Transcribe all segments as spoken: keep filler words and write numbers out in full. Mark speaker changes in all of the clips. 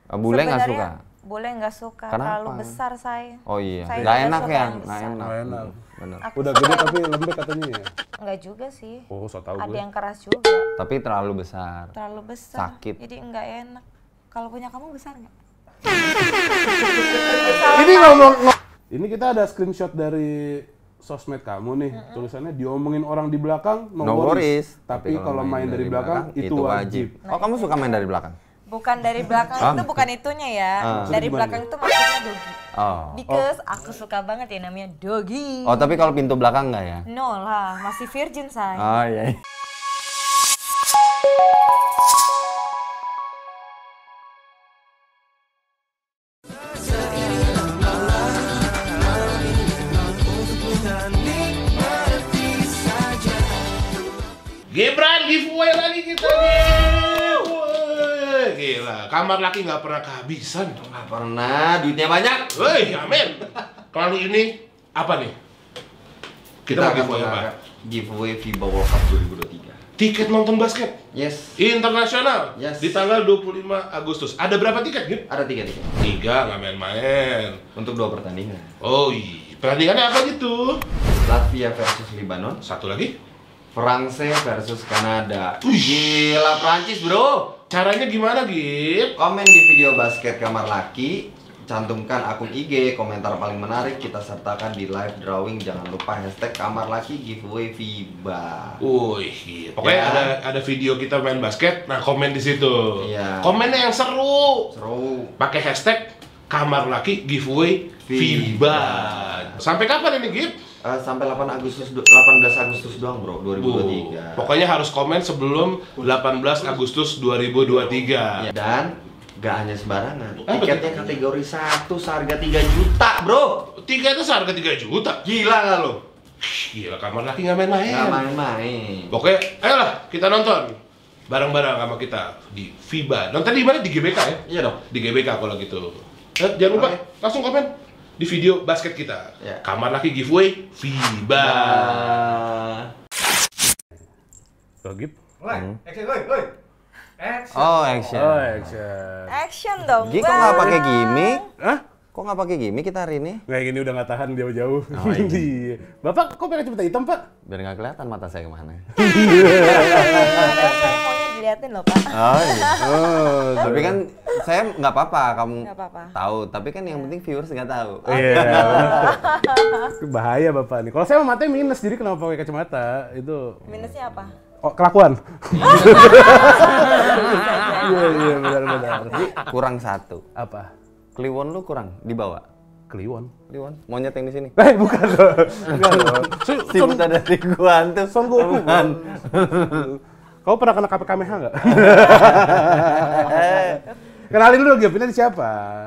Speaker 1: Bule nggak suka?
Speaker 2: Bule nggak suka,
Speaker 1: Kenapa?
Speaker 2: terlalu besar saya.
Speaker 1: Oh iya,
Speaker 2: Saya
Speaker 1: nggak
Speaker 2: tidak
Speaker 1: enak
Speaker 2: suka
Speaker 1: ya?
Speaker 2: yang
Speaker 1: Nggak
Speaker 2: besar.
Speaker 1: enak.
Speaker 3: Nggak enak.
Speaker 1: Bener.
Speaker 2: Aku
Speaker 3: Udah
Speaker 2: suka
Speaker 3: gede
Speaker 2: yang-
Speaker 3: tapi lembek katanya ya?
Speaker 2: Enggak juga sih.
Speaker 3: Oh, so tau
Speaker 2: Ada
Speaker 3: gue.
Speaker 2: yang keras juga,
Speaker 1: Tapi terlalu besar.
Speaker 2: terlalu besar.
Speaker 1: Sakit.
Speaker 2: Jadi enggak enak. Kalau punya kamu besar nggak?
Speaker 3: Ini ngomong Ini kita ada screenshot dari sosmed kamu nih. Mm-hmm. Tulisannya diomongin orang di belakang no,
Speaker 1: No worries.
Speaker 3: Tapi, kalau main dari belakang, itu wajib.
Speaker 1: Oh, kamu suka main dari belakang?
Speaker 2: Bukan dari belakang
Speaker 1: Ah.
Speaker 2: itu bukan itunya ya.
Speaker 1: Ah.
Speaker 2: Dari
Speaker 3: Gimana?
Speaker 2: belakang itu maksudnya dogi.
Speaker 1: Oh.
Speaker 2: Because aku suka banget ya namanya dogi.
Speaker 1: Oh, tapi kalau pintu belakang nggak ya?
Speaker 2: No lah, masih virgin say.
Speaker 1: Oh iya.
Speaker 4: Gibran giveaway lagi kita giveaway. Gila, kamar laki nggak pernah kehabisan.
Speaker 1: Nggak pernah, duitnya banyak.
Speaker 4: Woi, amin. Kali ini apa nih? Kita, mau giveaway apa?
Speaker 1: Giveaway FIBA World Cup dua ribu dua puluh tiga.
Speaker 4: Tiket nonton basket
Speaker 1: Yes.
Speaker 4: internasional
Speaker 1: Yes.
Speaker 4: di tanggal dua puluh lima Agustus. Ada berapa tiket, Gib?
Speaker 1: Ada tiga tiga.
Speaker 4: Tiga, nggak main-main.
Speaker 1: Untuk dua pertandingan.
Speaker 4: Oh iya, pertandingannya apa gitu?
Speaker 1: Latvia versus Libanon.
Speaker 4: Satu lagi.
Speaker 1: Prancis versus Kanada. Gila Prancis bro.
Speaker 4: Caranya gimana, Gib?
Speaker 1: Komen di video basket kamar laki, cantumkan akun I G, komentar paling menarik kita sertakan di live drawing. Jangan lupa hashtag kamar laki giveaway FIBA.
Speaker 4: Wih, gitu. Pokoknya
Speaker 1: Ya.
Speaker 4: ada ada video kita main basket, nah komen di situ.
Speaker 1: Iya.
Speaker 4: Komennya yang seru.
Speaker 1: Seru.
Speaker 4: Pakai hashtag kamar laki giveaway
Speaker 1: FIBA.
Speaker 4: FIBA. Sampai kapan ini, Gib?
Speaker 1: Uh, sampai delapan Agustus, delapan belas Agustus doang bro, dua ribu dua puluh tiga.
Speaker 4: Uh, pokoknya harus komen sebelum delapan belas Agustus dua ribu dua puluh tiga.
Speaker 1: Ya, dan gak hanya sembarangan, tiketnya kategori satu seharga tiga juta bro.
Speaker 4: Tiga itu seharga tiga juta.
Speaker 1: Gila gak lo?
Speaker 4: Gila, kamar laki nggak main-main.
Speaker 1: Gak main-main.
Speaker 4: Pokoknya, ayolah kita nonton bareng-bareng sama kita di FIBA. Nonton di mana? Di G B K ya?
Speaker 1: Iya dong.
Speaker 4: Di G B K kalau gitu. Eh, jangan lupa,
Speaker 1: Oke.
Speaker 4: langsung komen di video basket kita.
Speaker 1: Ya.
Speaker 4: Kamar laki giveaway FIBA.
Speaker 3: Tuh, Gip.
Speaker 5: Mulai, action, woi, woi. Action.
Speaker 1: Oh action.
Speaker 3: Oh, action.
Speaker 2: Action dong.
Speaker 1: Gi kok
Speaker 2: Bang.
Speaker 1: nggak pakai gimmick?
Speaker 3: Hah?
Speaker 1: Kok nggak pakai gimmick kita hari ini?
Speaker 3: Nggak, ini udah nggak tahan jauh-jauh.
Speaker 1: Oh, iya.
Speaker 3: Iya. Bapak, kok pakai kacamata hitam, Pak?
Speaker 1: Biar nggak kelihatan mata saya kemana.
Speaker 2: Saya maunya diliatin loh Pak.
Speaker 1: Oh iya.
Speaker 3: Oh,
Speaker 1: Tapi kan saya nggak apa-apa kamu
Speaker 2: Nggak apa-apa.
Speaker 1: tahu. Tapi kan yang penting viewers nggak tahu.
Speaker 3: iya. Itu bahaya Bapak nih. Kalau saya mah matanya minus, jadi kenapa pakai kacamata? Itu
Speaker 2: Minusnya apa?
Speaker 3: oh, kelakuan. Iya, iya, benar-benar.
Speaker 1: Kurang satu.
Speaker 3: Apa?
Speaker 1: Kliwon lu kurang dibawa.
Speaker 3: Kliwon.
Speaker 1: Kliwon, monyet yang di sini.
Speaker 3: Eh, bukan loh. Enggak loh. Su-
Speaker 1: Si
Speaker 3: Son,
Speaker 1: buta dari gua tuh.
Speaker 3: Son Goku.
Speaker 1: Bukan.
Speaker 3: Kau pernah kena K P Kameha nggak? Kenalin dulu, Gip. Ini siapa?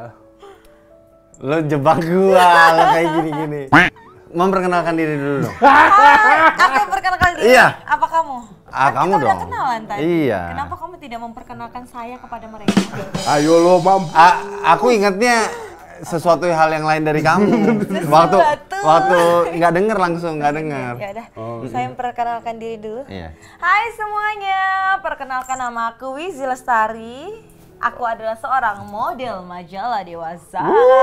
Speaker 1: Lo jebak gua lo kayak gini-gini. Memperkenalkan diri dulu dong.
Speaker 2: Aku perkenalkan diri.
Speaker 1: Iya.
Speaker 2: Apa kamu?
Speaker 1: Ah,
Speaker 2: Kan
Speaker 1: kamu
Speaker 2: kita udah
Speaker 1: dong.
Speaker 2: kenalan tadi.
Speaker 1: Iya.
Speaker 2: Kenapa kamu tidak memperkenalkan saya kepada mereka?
Speaker 3: Ayo lo, mampu.
Speaker 1: A- aku ingatnya sesuatu hal yang lain dari kamu. waktu
Speaker 2: Sesuatu.
Speaker 1: waktu nggak denger langsung nggak denger.
Speaker 2: Ya udah, saya memperkenalkan diri dulu.
Speaker 1: Iya.
Speaker 2: Hai semuanya, perkenalkan nama aku Wizi Lestari. Aku adalah seorang model majalah dewasa.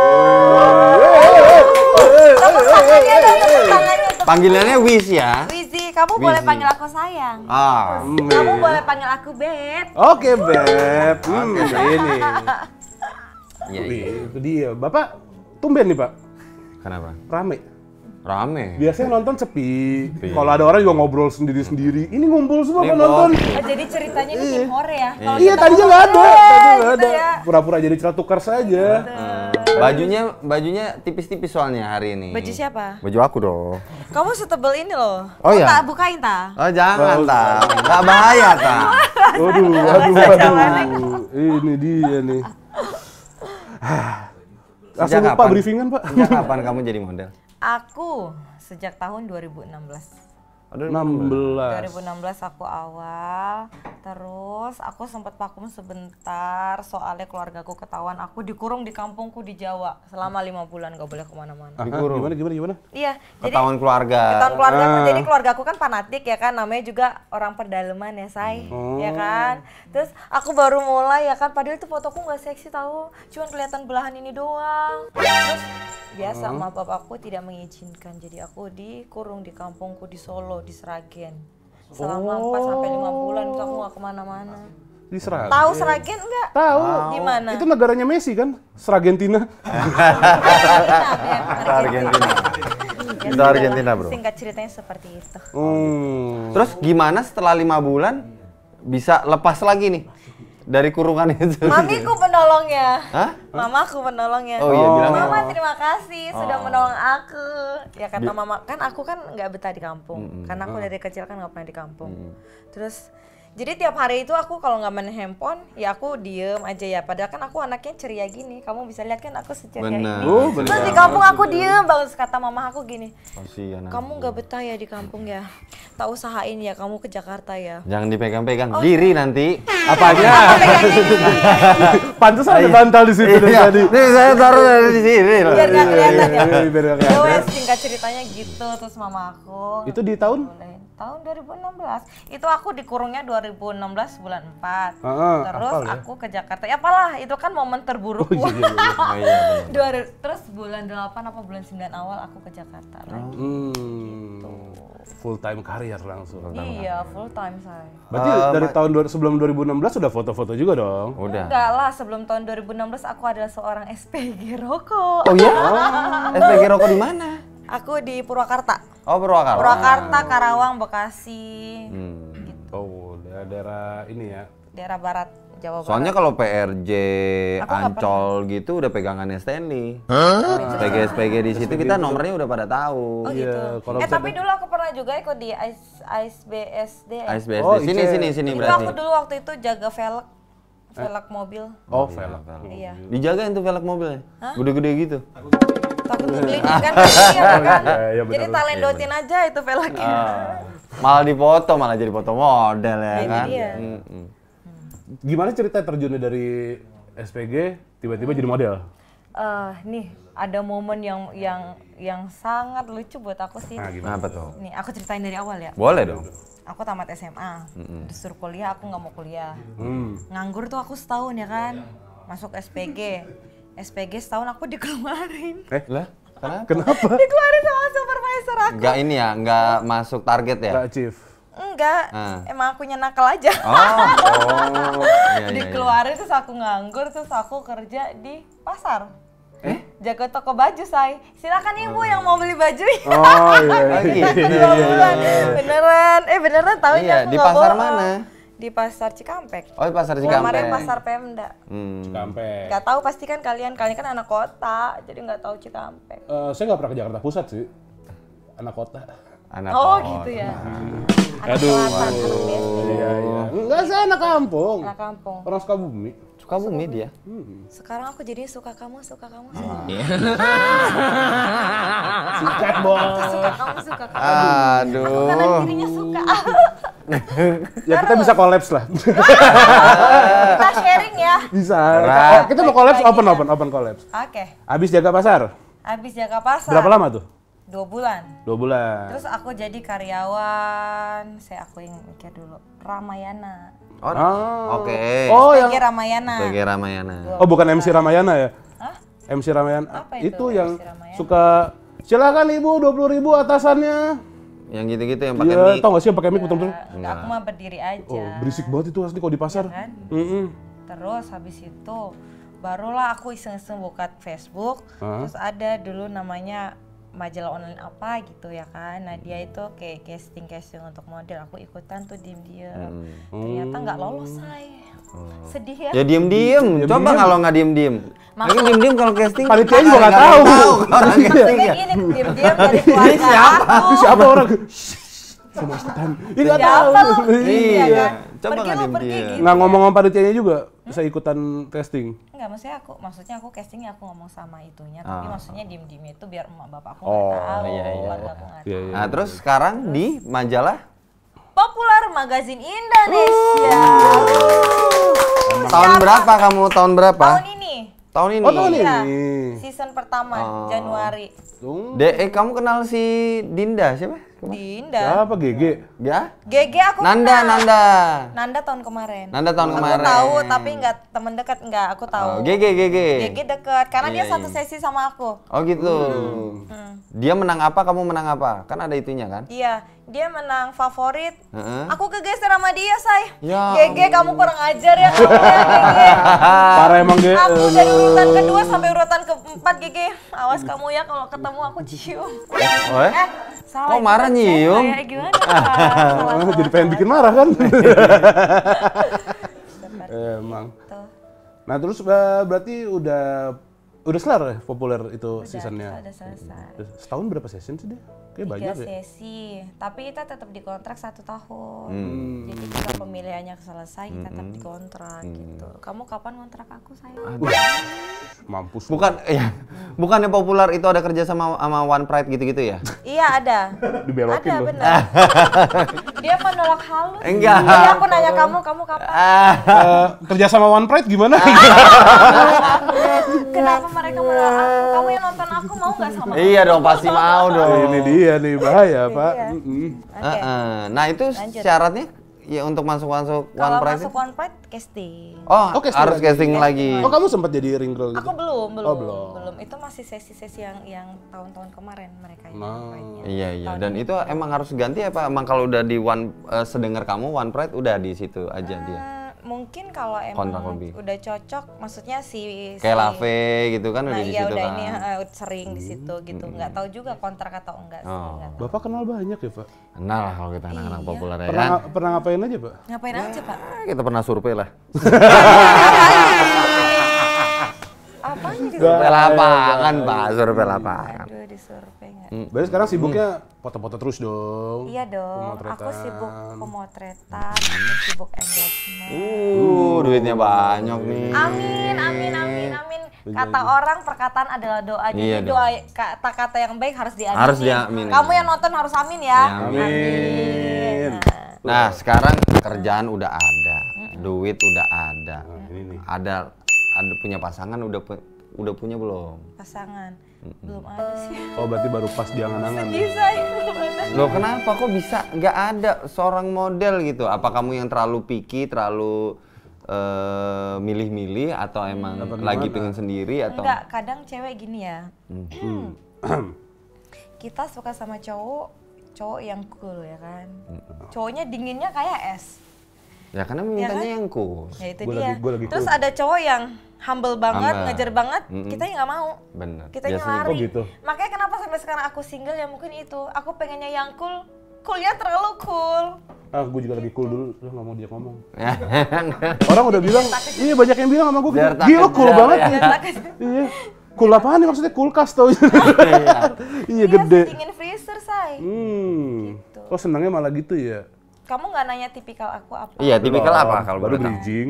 Speaker 2: Tepuk tangannya dong, tepuk tangannya untuk
Speaker 1: Panggilannya Wis ya.
Speaker 2: Wizi, kamu boleh
Speaker 1: Wizi.
Speaker 2: panggil aku sayang.
Speaker 1: Ah.
Speaker 2: Kamu boleh panggil aku Beb.
Speaker 3: Oke, Beb. Hmm, ini.
Speaker 1: Iya, iya.
Speaker 3: Wih, itu dia. Bapak tumben nih, Pak.
Speaker 1: Kenapa?
Speaker 3: Rame.
Speaker 1: Rame.
Speaker 3: Biasanya nonton sepi.
Speaker 1: Sepi.
Speaker 3: Kalau ada orang juga ngobrol sendiri-sendiri. Ini ngumpul semua
Speaker 1: Ini
Speaker 3: kan nonton.
Speaker 2: Oh, jadi ceritanya ini tim hore ya? Kalau
Speaker 3: Iya,
Speaker 2: kita
Speaker 3: tadinya
Speaker 2: ngomong,
Speaker 3: nggak ada.
Speaker 2: "Eh,"
Speaker 3: Tadinya nggak
Speaker 2: gitu
Speaker 3: ada.
Speaker 2: ya.
Speaker 3: Pura-pura jadi celana tukar saja.
Speaker 1: Bajunya bajunya tipis-tipis soalnya hari ini.
Speaker 2: Baju siapa?
Speaker 1: Baju aku dong.
Speaker 2: Kamu setebel ini loh.
Speaker 1: Oh, iya?
Speaker 2: Tak bukain tak?
Speaker 1: Oh jangan ta, nggak bahaya ta.
Speaker 3: Waduh, waduh, waduh. Ini dia nih. Langsung
Speaker 1: Sejak
Speaker 3: lupa
Speaker 1: kapan?
Speaker 3: briefingan, Pak.
Speaker 1: Sejak kapan kamu jadi model?
Speaker 2: Aku sejak tahun dua ribu enam belas.
Speaker 3: enam belas.
Speaker 2: dua ribu enam belas aku awal, terus aku sempat vakum sebentar soalnya keluargaku ketahuan aku dikurung di kampungku di Jawa selama lima bulan gak boleh kemana-mana.
Speaker 1: Dikurung.
Speaker 3: Gimana gimana gimana?
Speaker 2: Iya, jadi
Speaker 1: Ketahuan keluarga.
Speaker 2: ketahuan keluarga aku,
Speaker 3: Ah.
Speaker 2: jadi keluargaku kan fanatik ya kan, namanya juga orang pedalaman ya say,
Speaker 3: Oh.
Speaker 2: ya kan. Terus aku baru mulai ya kan, padahal itu fotoku nggak seksi tahu, cuman kelihatan belahan ini doang. Terus biasa
Speaker 3: Hmm.
Speaker 2: emak bapakku tidak mengizinkan, jadi aku dikurung di kampungku di Solo, di Sragen selama empat sampai lima bulan. Terus aku nggak kemana-mana.
Speaker 3: Di Sragen.
Speaker 2: Tahu Sragen nggak?
Speaker 3: Tahu.
Speaker 2: Di mana?
Speaker 3: Itu negaranya Messi kan? Sragentina.
Speaker 1: Argentina. Itu Argentina, bro.
Speaker 2: Singkat ceritanya seperti itu.
Speaker 3: Hmm.
Speaker 1: Terus gimana setelah lima bulan bisa lepas lagi nih dari kurungan itu?
Speaker 2: Mamiku penolongnya.
Speaker 1: Hah?
Speaker 2: Mamaku penolongnya.
Speaker 1: Oh iya, bilang
Speaker 2: Mama
Speaker 1: gitu.
Speaker 2: terima kasih sudah
Speaker 1: Oh.
Speaker 2: menolong aku. Ya kata mama, kan aku kan nggak betah di kampung. Karena aku dari kecil kan nggak pernah di kampung. Terus jadi tiap hari itu aku kalau nggak main handphone, ya aku diem aja ya. Padahal kan aku anaknya ceria gini. Kamu bisa lihat kan aku seceria
Speaker 1: Benar.
Speaker 2: ini.
Speaker 3: Oh,
Speaker 2: Terus
Speaker 3: benar.
Speaker 2: di kampung aku diem banget. Kata mama aku gini,
Speaker 1: Kasihan.
Speaker 2: kamu nggak betah ya di kampung ya. Tak usahain ya kamu ke Jakarta ya.
Speaker 1: Jangan dipegang-pegang, diri nanti.
Speaker 3: Apanya? Pantes ada bantal di situ dari
Speaker 1: Iya.
Speaker 3: tadi.
Speaker 1: Nih saya taruh dari sini. loh.
Speaker 2: Biar nggak kelihatan ya.
Speaker 3: Iya, biar nggak
Speaker 2: Ya
Speaker 3: kelihatan.
Speaker 2: wes, singkat ceritanya gitu. Terus mama aku
Speaker 3: Itu di tahun?
Speaker 2: bolehin. Tahun dua ribu enam belas. Itu aku dikurungnya dua ribu enam belas bulan empat.
Speaker 3: Ah,
Speaker 2: Terus
Speaker 3: hafal ya?
Speaker 2: aku ke Jakarta. Ya apalah, itu kan momen terburuk.
Speaker 3: Oh, iya, iya, iya.
Speaker 1: Oh iya benar.
Speaker 2: Dua ri- terus bulan delapan apa bulan sembilan awal aku ke Jakarta lagi.
Speaker 3: Hmm. Full time karir langsung.
Speaker 2: Iya, full time saya.
Speaker 3: Berarti
Speaker 1: Eh,
Speaker 3: dari
Speaker 1: Ma-
Speaker 3: tahun dua- sebelum dua ribu enam belas sudah foto-foto juga dong?
Speaker 1: Udah.
Speaker 2: Enggak lah, sebelum tahun dua ribu enam belas aku adalah seorang S P G rokok.
Speaker 1: Oh iya? S P G rokok di mana?
Speaker 2: Aku di Purwakarta.
Speaker 1: Oh Purwakarta.
Speaker 2: Purwakarta, Karawang, Bekasi.
Speaker 1: Hmm.
Speaker 3: Oh, daerah-daerah ini ya.
Speaker 2: Daerah barat Jawa Barat.
Speaker 1: Soalnya kalau P R J,
Speaker 2: Aku nggak
Speaker 1: Ancol gitu udah pegangannya Stanley. S P G S P G di situ kita nomornya udah pada tahu.
Speaker 2: Oh
Speaker 3: Iya,
Speaker 2: gitu.
Speaker 3: kalau
Speaker 2: Eh
Speaker 3: bisa
Speaker 2: tapi
Speaker 3: deh.
Speaker 2: dulu aku pernah juga ikut di A S B S D.
Speaker 1: A S B S D.
Speaker 3: Oh,
Speaker 1: sini
Speaker 3: Ice.
Speaker 1: sini sini
Speaker 2: Itu
Speaker 1: berarti.
Speaker 2: aku dulu waktu itu jaga velg, velg mobil.
Speaker 3: Oh, velg.
Speaker 2: Iya.
Speaker 1: Dijagain tuh velg mobilnya. Gede-gede gitu.
Speaker 2: Takut ngegelinding kan, iya kan.
Speaker 3: Iya, iya,
Speaker 2: Jadi
Speaker 3: benar.
Speaker 2: talendotin aja itu velgnya.
Speaker 1: Malah dipoto, malah jadi foto model ya
Speaker 2: Itu
Speaker 1: kan.
Speaker 2: dia.
Speaker 1: Mm-mm.
Speaker 3: Gimana cerita terjunnya dari S P G tiba-tiba jadi model?
Speaker 2: Eh, nih ada momen yang yang yang sangat lucu buat aku sih.
Speaker 3: Nah, gimana?
Speaker 1: Kenapa tuh?
Speaker 2: Nih aku ceritain dari awal ya.
Speaker 1: Boleh dong.
Speaker 2: Aku tamat S M A, disuruh kuliah aku nggak mau kuliah.
Speaker 3: Hmm.
Speaker 2: Nganggur tuh aku setahun ya kan, masuk S P G. S P G setahun aku dikeluarin.
Speaker 3: Eh,
Speaker 1: Lah, kenapa?
Speaker 3: kenapa?
Speaker 2: Dikeluarin sama supervisor aku.
Speaker 1: Enggak ini ya, enggak masuk target ya?
Speaker 3: Gak chief.
Speaker 2: Enggak,
Speaker 1: Ah.
Speaker 2: emang akunya nakal aja.
Speaker 1: Oh, oh. Iya, iya, iya.
Speaker 2: Dikeluarin terus aku nganggur, terus aku kerja di pasar.
Speaker 1: Eh?
Speaker 2: Jaga toko baju, say. Silakan ibu yang mau beli baju.
Speaker 3: Oh iya.
Speaker 1: Lagi.
Speaker 3: iya, iya,
Speaker 2: Dua
Speaker 3: iya,
Speaker 2: bulan.
Speaker 3: iya.
Speaker 2: Beneran, eh beneran tahu ini
Speaker 1: Iya,
Speaker 2: aku
Speaker 1: di
Speaker 2: nggak
Speaker 1: pasar
Speaker 2: bohong.
Speaker 1: mana?
Speaker 2: Di pasar Cikampek.
Speaker 1: Oh, di pasar
Speaker 2: Kemarin
Speaker 1: Cikampek.
Speaker 2: pasar Pemda.
Speaker 1: Hmm.
Speaker 3: Cikampek.
Speaker 2: Gak tahu pasti kan kalian, kalian kan anak kota, jadi nggak tahu Cikampek.
Speaker 3: Eh, saya nggak pernah ke Jakarta Pusat sih. Anak kota.
Speaker 1: Anak
Speaker 2: Oh
Speaker 1: kos.
Speaker 2: gitu ya. Anak
Speaker 3: Aduh.
Speaker 2: selatan, anak B S D.
Speaker 3: Iya, iya. Enggak, saya anak kampung.
Speaker 2: Anak kampung.
Speaker 3: Orang Sukabumi.
Speaker 1: Sukabumi dia.
Speaker 2: Sekarang aku jadi suka kamu, suka kamu, suka.
Speaker 3: Sikat, Bos.
Speaker 2: Suka kamu, suka kamu. Kanan
Speaker 1: Aduh.
Speaker 2: kirinya suka.
Speaker 3: Ya kita bisa kolaps lah.
Speaker 2: Kita sharing ya.
Speaker 3: Bisa.
Speaker 1: Berat.
Speaker 3: Oh, kita mau kolaps
Speaker 2: Baik-baik
Speaker 3: open
Speaker 2: kita.
Speaker 3: open open kolaps.
Speaker 2: Oke.
Speaker 3: Habis jaga pasar.
Speaker 2: Habis jaga pasar.
Speaker 3: Berapa lama tuh?
Speaker 2: Dua bulan.
Speaker 3: Dua bulan.
Speaker 2: Terus aku jadi karyawan. Saya aku yang mikir dulu. Ramayana.
Speaker 1: Oh,
Speaker 3: Ah.
Speaker 1: oke.
Speaker 3: Oh,
Speaker 2: S P
Speaker 3: yang
Speaker 2: G Ramayana.
Speaker 1: S P G Ramayana.
Speaker 3: Oh, bukan M C Ramayana ya?
Speaker 2: Hah?
Speaker 3: M C Ramayana.
Speaker 2: Apa itu,
Speaker 3: itu
Speaker 2: M C
Speaker 3: yang
Speaker 2: Ramayana?
Speaker 3: suka silakan Ibu dua puluh ribu atasannya.
Speaker 1: Yang gitu-gitu yang pakai
Speaker 3: Iya,
Speaker 1: mic.
Speaker 3: tau gak sih yang pakai mic betul-betul?
Speaker 2: Enggak, aku mah berdiri aja.
Speaker 3: Oh, berisik banget itu asli kalau di pasar.
Speaker 2: kan?
Speaker 3: Mm-mm.
Speaker 2: Terus habis itu barulah aku iseng-iseng buka Facebook.
Speaker 3: Hah?
Speaker 2: Terus ada dulu namanya majalah online apa gitu ya kan. Nah dia itu kayak casting-casting untuk model. Aku ikutan tuh diem-diem. Ternyata nggak lolos saya. Sedih ya.
Speaker 1: Ya diem-diem. Coba
Speaker 3: Diem-diem.
Speaker 1: kalau nggak diem-diem. Lagi diem-diem kalau casting.
Speaker 3: Panitia juga nggak tahu.
Speaker 1: kalau orang casting
Speaker 2: Maksudnya
Speaker 1: ya.
Speaker 2: gini, diem-diem dari keluarga aku.
Speaker 3: Itu siapa orang? sama ikutan. Ini nggak tahu.
Speaker 2: Siapa lu?
Speaker 1: Iya.
Speaker 2: kan?
Speaker 1: Coba
Speaker 2: Pergi
Speaker 1: nggak
Speaker 2: lu, pergi
Speaker 1: diem-diem.
Speaker 2: gitu.
Speaker 3: Nggak ngomong sama panitianya juga, saya ikutan casting.
Speaker 2: Enggak, maksudnya aku maksudnya aku castingnya aku ngomong sama itunya, tapi
Speaker 1: Ah.
Speaker 2: maksudnya diem-diem itu biar emak bapak aku
Speaker 3: Oh,
Speaker 2: nggak tahu,
Speaker 1: iya, iya,
Speaker 2: keluarga
Speaker 1: iya.
Speaker 2: aku nggak
Speaker 3: Iya,
Speaker 2: tahu.
Speaker 3: iya.
Speaker 1: Nah, terus sekarang di majalah
Speaker 2: Populer Magazine Indonesia.
Speaker 1: tahun berapa kamu? Tahun berapa?
Speaker 2: Tahun ini.
Speaker 1: Tahun ini.
Speaker 3: Oh, tahun ini.
Speaker 2: Iya. Season pertama
Speaker 1: Oh.
Speaker 2: Januari.
Speaker 3: Tuh.
Speaker 1: De, eh, kamu kenal si Dinda siapa?
Speaker 2: Dinda.
Speaker 3: Siapa G G?
Speaker 1: Ya?
Speaker 2: G G aku
Speaker 1: Nanda,
Speaker 2: kenal.
Speaker 1: Nanda.
Speaker 2: Nanda tahun kemarin.
Speaker 1: Nanda tahun
Speaker 2: aku
Speaker 1: kemarin.
Speaker 2: tahu tapi nggak temen dekat nggak aku
Speaker 1: Oh,
Speaker 2: tahu.
Speaker 1: G G, G G.
Speaker 2: G G deket karena
Speaker 1: Iya,
Speaker 2: dia satu
Speaker 1: iya.
Speaker 2: sesi sama aku.
Speaker 1: Oh gitu.
Speaker 2: Hmm.
Speaker 1: Dia menang apa, kamu menang apa? Kan ada itunya kan?
Speaker 2: Iya, dia menang favorit.
Speaker 1: Heeh.
Speaker 2: Aku kegeser sama dia, say.
Speaker 1: Ya
Speaker 2: G G kamu kurang ajar ya kamu ya, G G.
Speaker 3: Parah emang G.
Speaker 2: Aku dari urutan kedua sampai urutan keempat, G G. Awas kamu ya kalau ketemu aku cium.
Speaker 1: Oh, eh?
Speaker 2: Eh, salah.
Speaker 1: Kok
Speaker 2: itu
Speaker 1: marah
Speaker 2: kan
Speaker 1: nyium?
Speaker 2: Kayak gimana? Pak? Salah, salah,
Speaker 3: Jadi pengen
Speaker 2: salah.
Speaker 3: bikin marah kan?
Speaker 2: Seperti
Speaker 3: Emang.
Speaker 2: itu.
Speaker 3: Nah terus eh, berarti udah udah kelar ya populer itu
Speaker 2: Udah,
Speaker 3: seasonnya?
Speaker 2: kita udah selesai.
Speaker 3: Setahun berapa season sih dia? Kayak
Speaker 2: Tiga
Speaker 3: banyak ya?
Speaker 2: sesi, tapi kita tetap dikontrak satu tahun.
Speaker 1: Hmm.
Speaker 2: Jadi jika pemilihannya selesai, kita tetap dikontrak gitu. Kamu kapan kontrak aku, sayang?
Speaker 3: Mampus.
Speaker 1: Bukan, ya. Bukannya populer itu ada kerja sama sama One Pride gitu-gitu ya?
Speaker 2: Iya ada.
Speaker 3: Dibelokin
Speaker 2: Ada
Speaker 3: loh.
Speaker 2: benar. Dia menolak halus.
Speaker 1: Enggak.
Speaker 2: Jadi aku nanya kamu, kamu kapan?
Speaker 1: Ah,
Speaker 3: Eh, kerja sama One Pride gimana?
Speaker 2: Kenapa mereka menolak aku? Kamu yang nonton aku mau nggak sama aku?
Speaker 1: iya dong, pasti mau dong.
Speaker 3: Ini dia nih bahaya pak.
Speaker 2: Iya.
Speaker 3: Mm-mm.
Speaker 2: Oke.
Speaker 1: Heeh. Nah itu
Speaker 2: Lanjut.
Speaker 1: syaratnya ya untuk masuk-masuk One
Speaker 2: Kalau
Speaker 1: Pride.
Speaker 2: masuk
Speaker 1: itu?
Speaker 2: One Pride, casting.
Speaker 1: Oh,
Speaker 3: Oh, casting
Speaker 1: harus
Speaker 3: lagi.
Speaker 1: casting lagi.
Speaker 3: Oh kamu sempat jadi ring girl gitu?
Speaker 2: Aku belum, belum,
Speaker 3: Oh, belum.
Speaker 2: belum. Itu masih sesi-sesi yang yang tahun-tahun kemarin mereka yang
Speaker 3: Nah.
Speaker 2: One Pride-nya.
Speaker 1: Iya iya.
Speaker 2: Tahun
Speaker 1: Dan
Speaker 2: ini
Speaker 1: itu emang harus ganti apa? Emang kalau udah di One eh, sedengar kamu One Pride udah di situ aja dia.
Speaker 2: Eh, mungkin kalau
Speaker 1: Kontrak
Speaker 2: emang
Speaker 1: lebih.
Speaker 2: udah cocok, maksudnya si
Speaker 1: Kayak
Speaker 2: si-
Speaker 1: Lave gitu kan
Speaker 2: Nah
Speaker 1: udah di
Speaker 2: iya
Speaker 1: situ
Speaker 2: udah
Speaker 1: kan.
Speaker 2: ini eh, sering di situ gitu. Nggak tahu juga kontrak atau enggak sih.
Speaker 1: Oh.
Speaker 2: nggak tahu.
Speaker 3: Bapak kenal banyak ya pak?
Speaker 1: Kenal lah kalau kita anak-anak
Speaker 2: Iya.
Speaker 1: populer ya
Speaker 3: Pernah
Speaker 1: kan.
Speaker 3: pernah ngapain aja pak?
Speaker 2: Ngapain aja pak?
Speaker 1: Ah, kita pernah survei lah.
Speaker 2: Apa nih di
Speaker 1: Survei lapangan, Pak. Survei lapangan.
Speaker 2: Aduh disurvey nggak?
Speaker 3: Berarti sekarang sibuknya foto-foto terus dong?
Speaker 2: Iya dong. Aku
Speaker 3: Pemotretan.
Speaker 2: sibuk pemotretan, aku sibuk endorsement.
Speaker 1: Uh, duitnya banyak nih.
Speaker 2: Amin, amin, amin, amin. Kata orang perkataan adalah doa. Jadi
Speaker 1: Iya
Speaker 2: doa kata-kata yang baik harus diaminin.
Speaker 1: Harus diaminin.
Speaker 2: Kamu yang nonton harus amin ya.
Speaker 1: Ya,
Speaker 3: Amin.
Speaker 2: Nah,
Speaker 1: Nah, sekarang kerjaan udah ada, duit udah ada.
Speaker 3: Nah, ini nih.
Speaker 1: Ada ada punya pasangan udah pu- udah punya belum?
Speaker 2: pasangan belum ada sih.
Speaker 3: Oh berarti baru pas di angan-angan.
Speaker 2: Bisa ya. belum ada.
Speaker 1: Loh kenapa kok bisa nggak ada seorang model gitu? Apa kamu yang terlalu picky, terlalu eh, milih-milih atau emang lagi pengen sendiri atau?
Speaker 2: Enggak, kadang cewek gini ya.
Speaker 1: Hmm.
Speaker 2: Kita suka sama cowok, cowok yang cool ya kan. Cowoknya dinginnya kayak es.
Speaker 1: Ya karena mintanya
Speaker 2: kan?
Speaker 1: yang cool.
Speaker 2: Ya itu
Speaker 3: Gua
Speaker 2: dia.
Speaker 3: lagi- gua lagi
Speaker 2: Terus
Speaker 3: cool.
Speaker 2: ada cowok yang humble banget,
Speaker 1: Humble.
Speaker 2: ngejar banget,
Speaker 1: Mm-mm.
Speaker 2: kita nggak mau.
Speaker 1: Bener.
Speaker 2: Kitanya
Speaker 1: Biasanya
Speaker 2: lari.
Speaker 3: Oh, gitu.
Speaker 2: Makanya kenapa sampai sekarang aku single ya mungkin itu. Aku pengennya yang cool. Coolnya terlalu cool.
Speaker 3: Ah gue juga lagi cool dulu, lu nggak mau dia ngomong.
Speaker 1: Ya.
Speaker 3: Orang udah bilang, iya banyak yang bilang sama gue,
Speaker 1: Biar tak
Speaker 3: gila cool
Speaker 1: kejar,
Speaker 3: banget
Speaker 1: ya.
Speaker 3: ya.
Speaker 2: Biar tak-
Speaker 3: Iya. Cool apaan nih maksudnya kulkas tau. Iya
Speaker 2: Iya,
Speaker 3: gede.
Speaker 2: dingin freezer, say.
Speaker 3: Hmm.
Speaker 2: Gitu.
Speaker 3: Kok senangnya malah gitu ya?
Speaker 2: Kamu nggak nanya tipikal aku apa?
Speaker 1: Iya, tipikal
Speaker 3: Belum,
Speaker 1: apa kalau
Speaker 3: baru
Speaker 1: boleh tahu?
Speaker 3: bridging.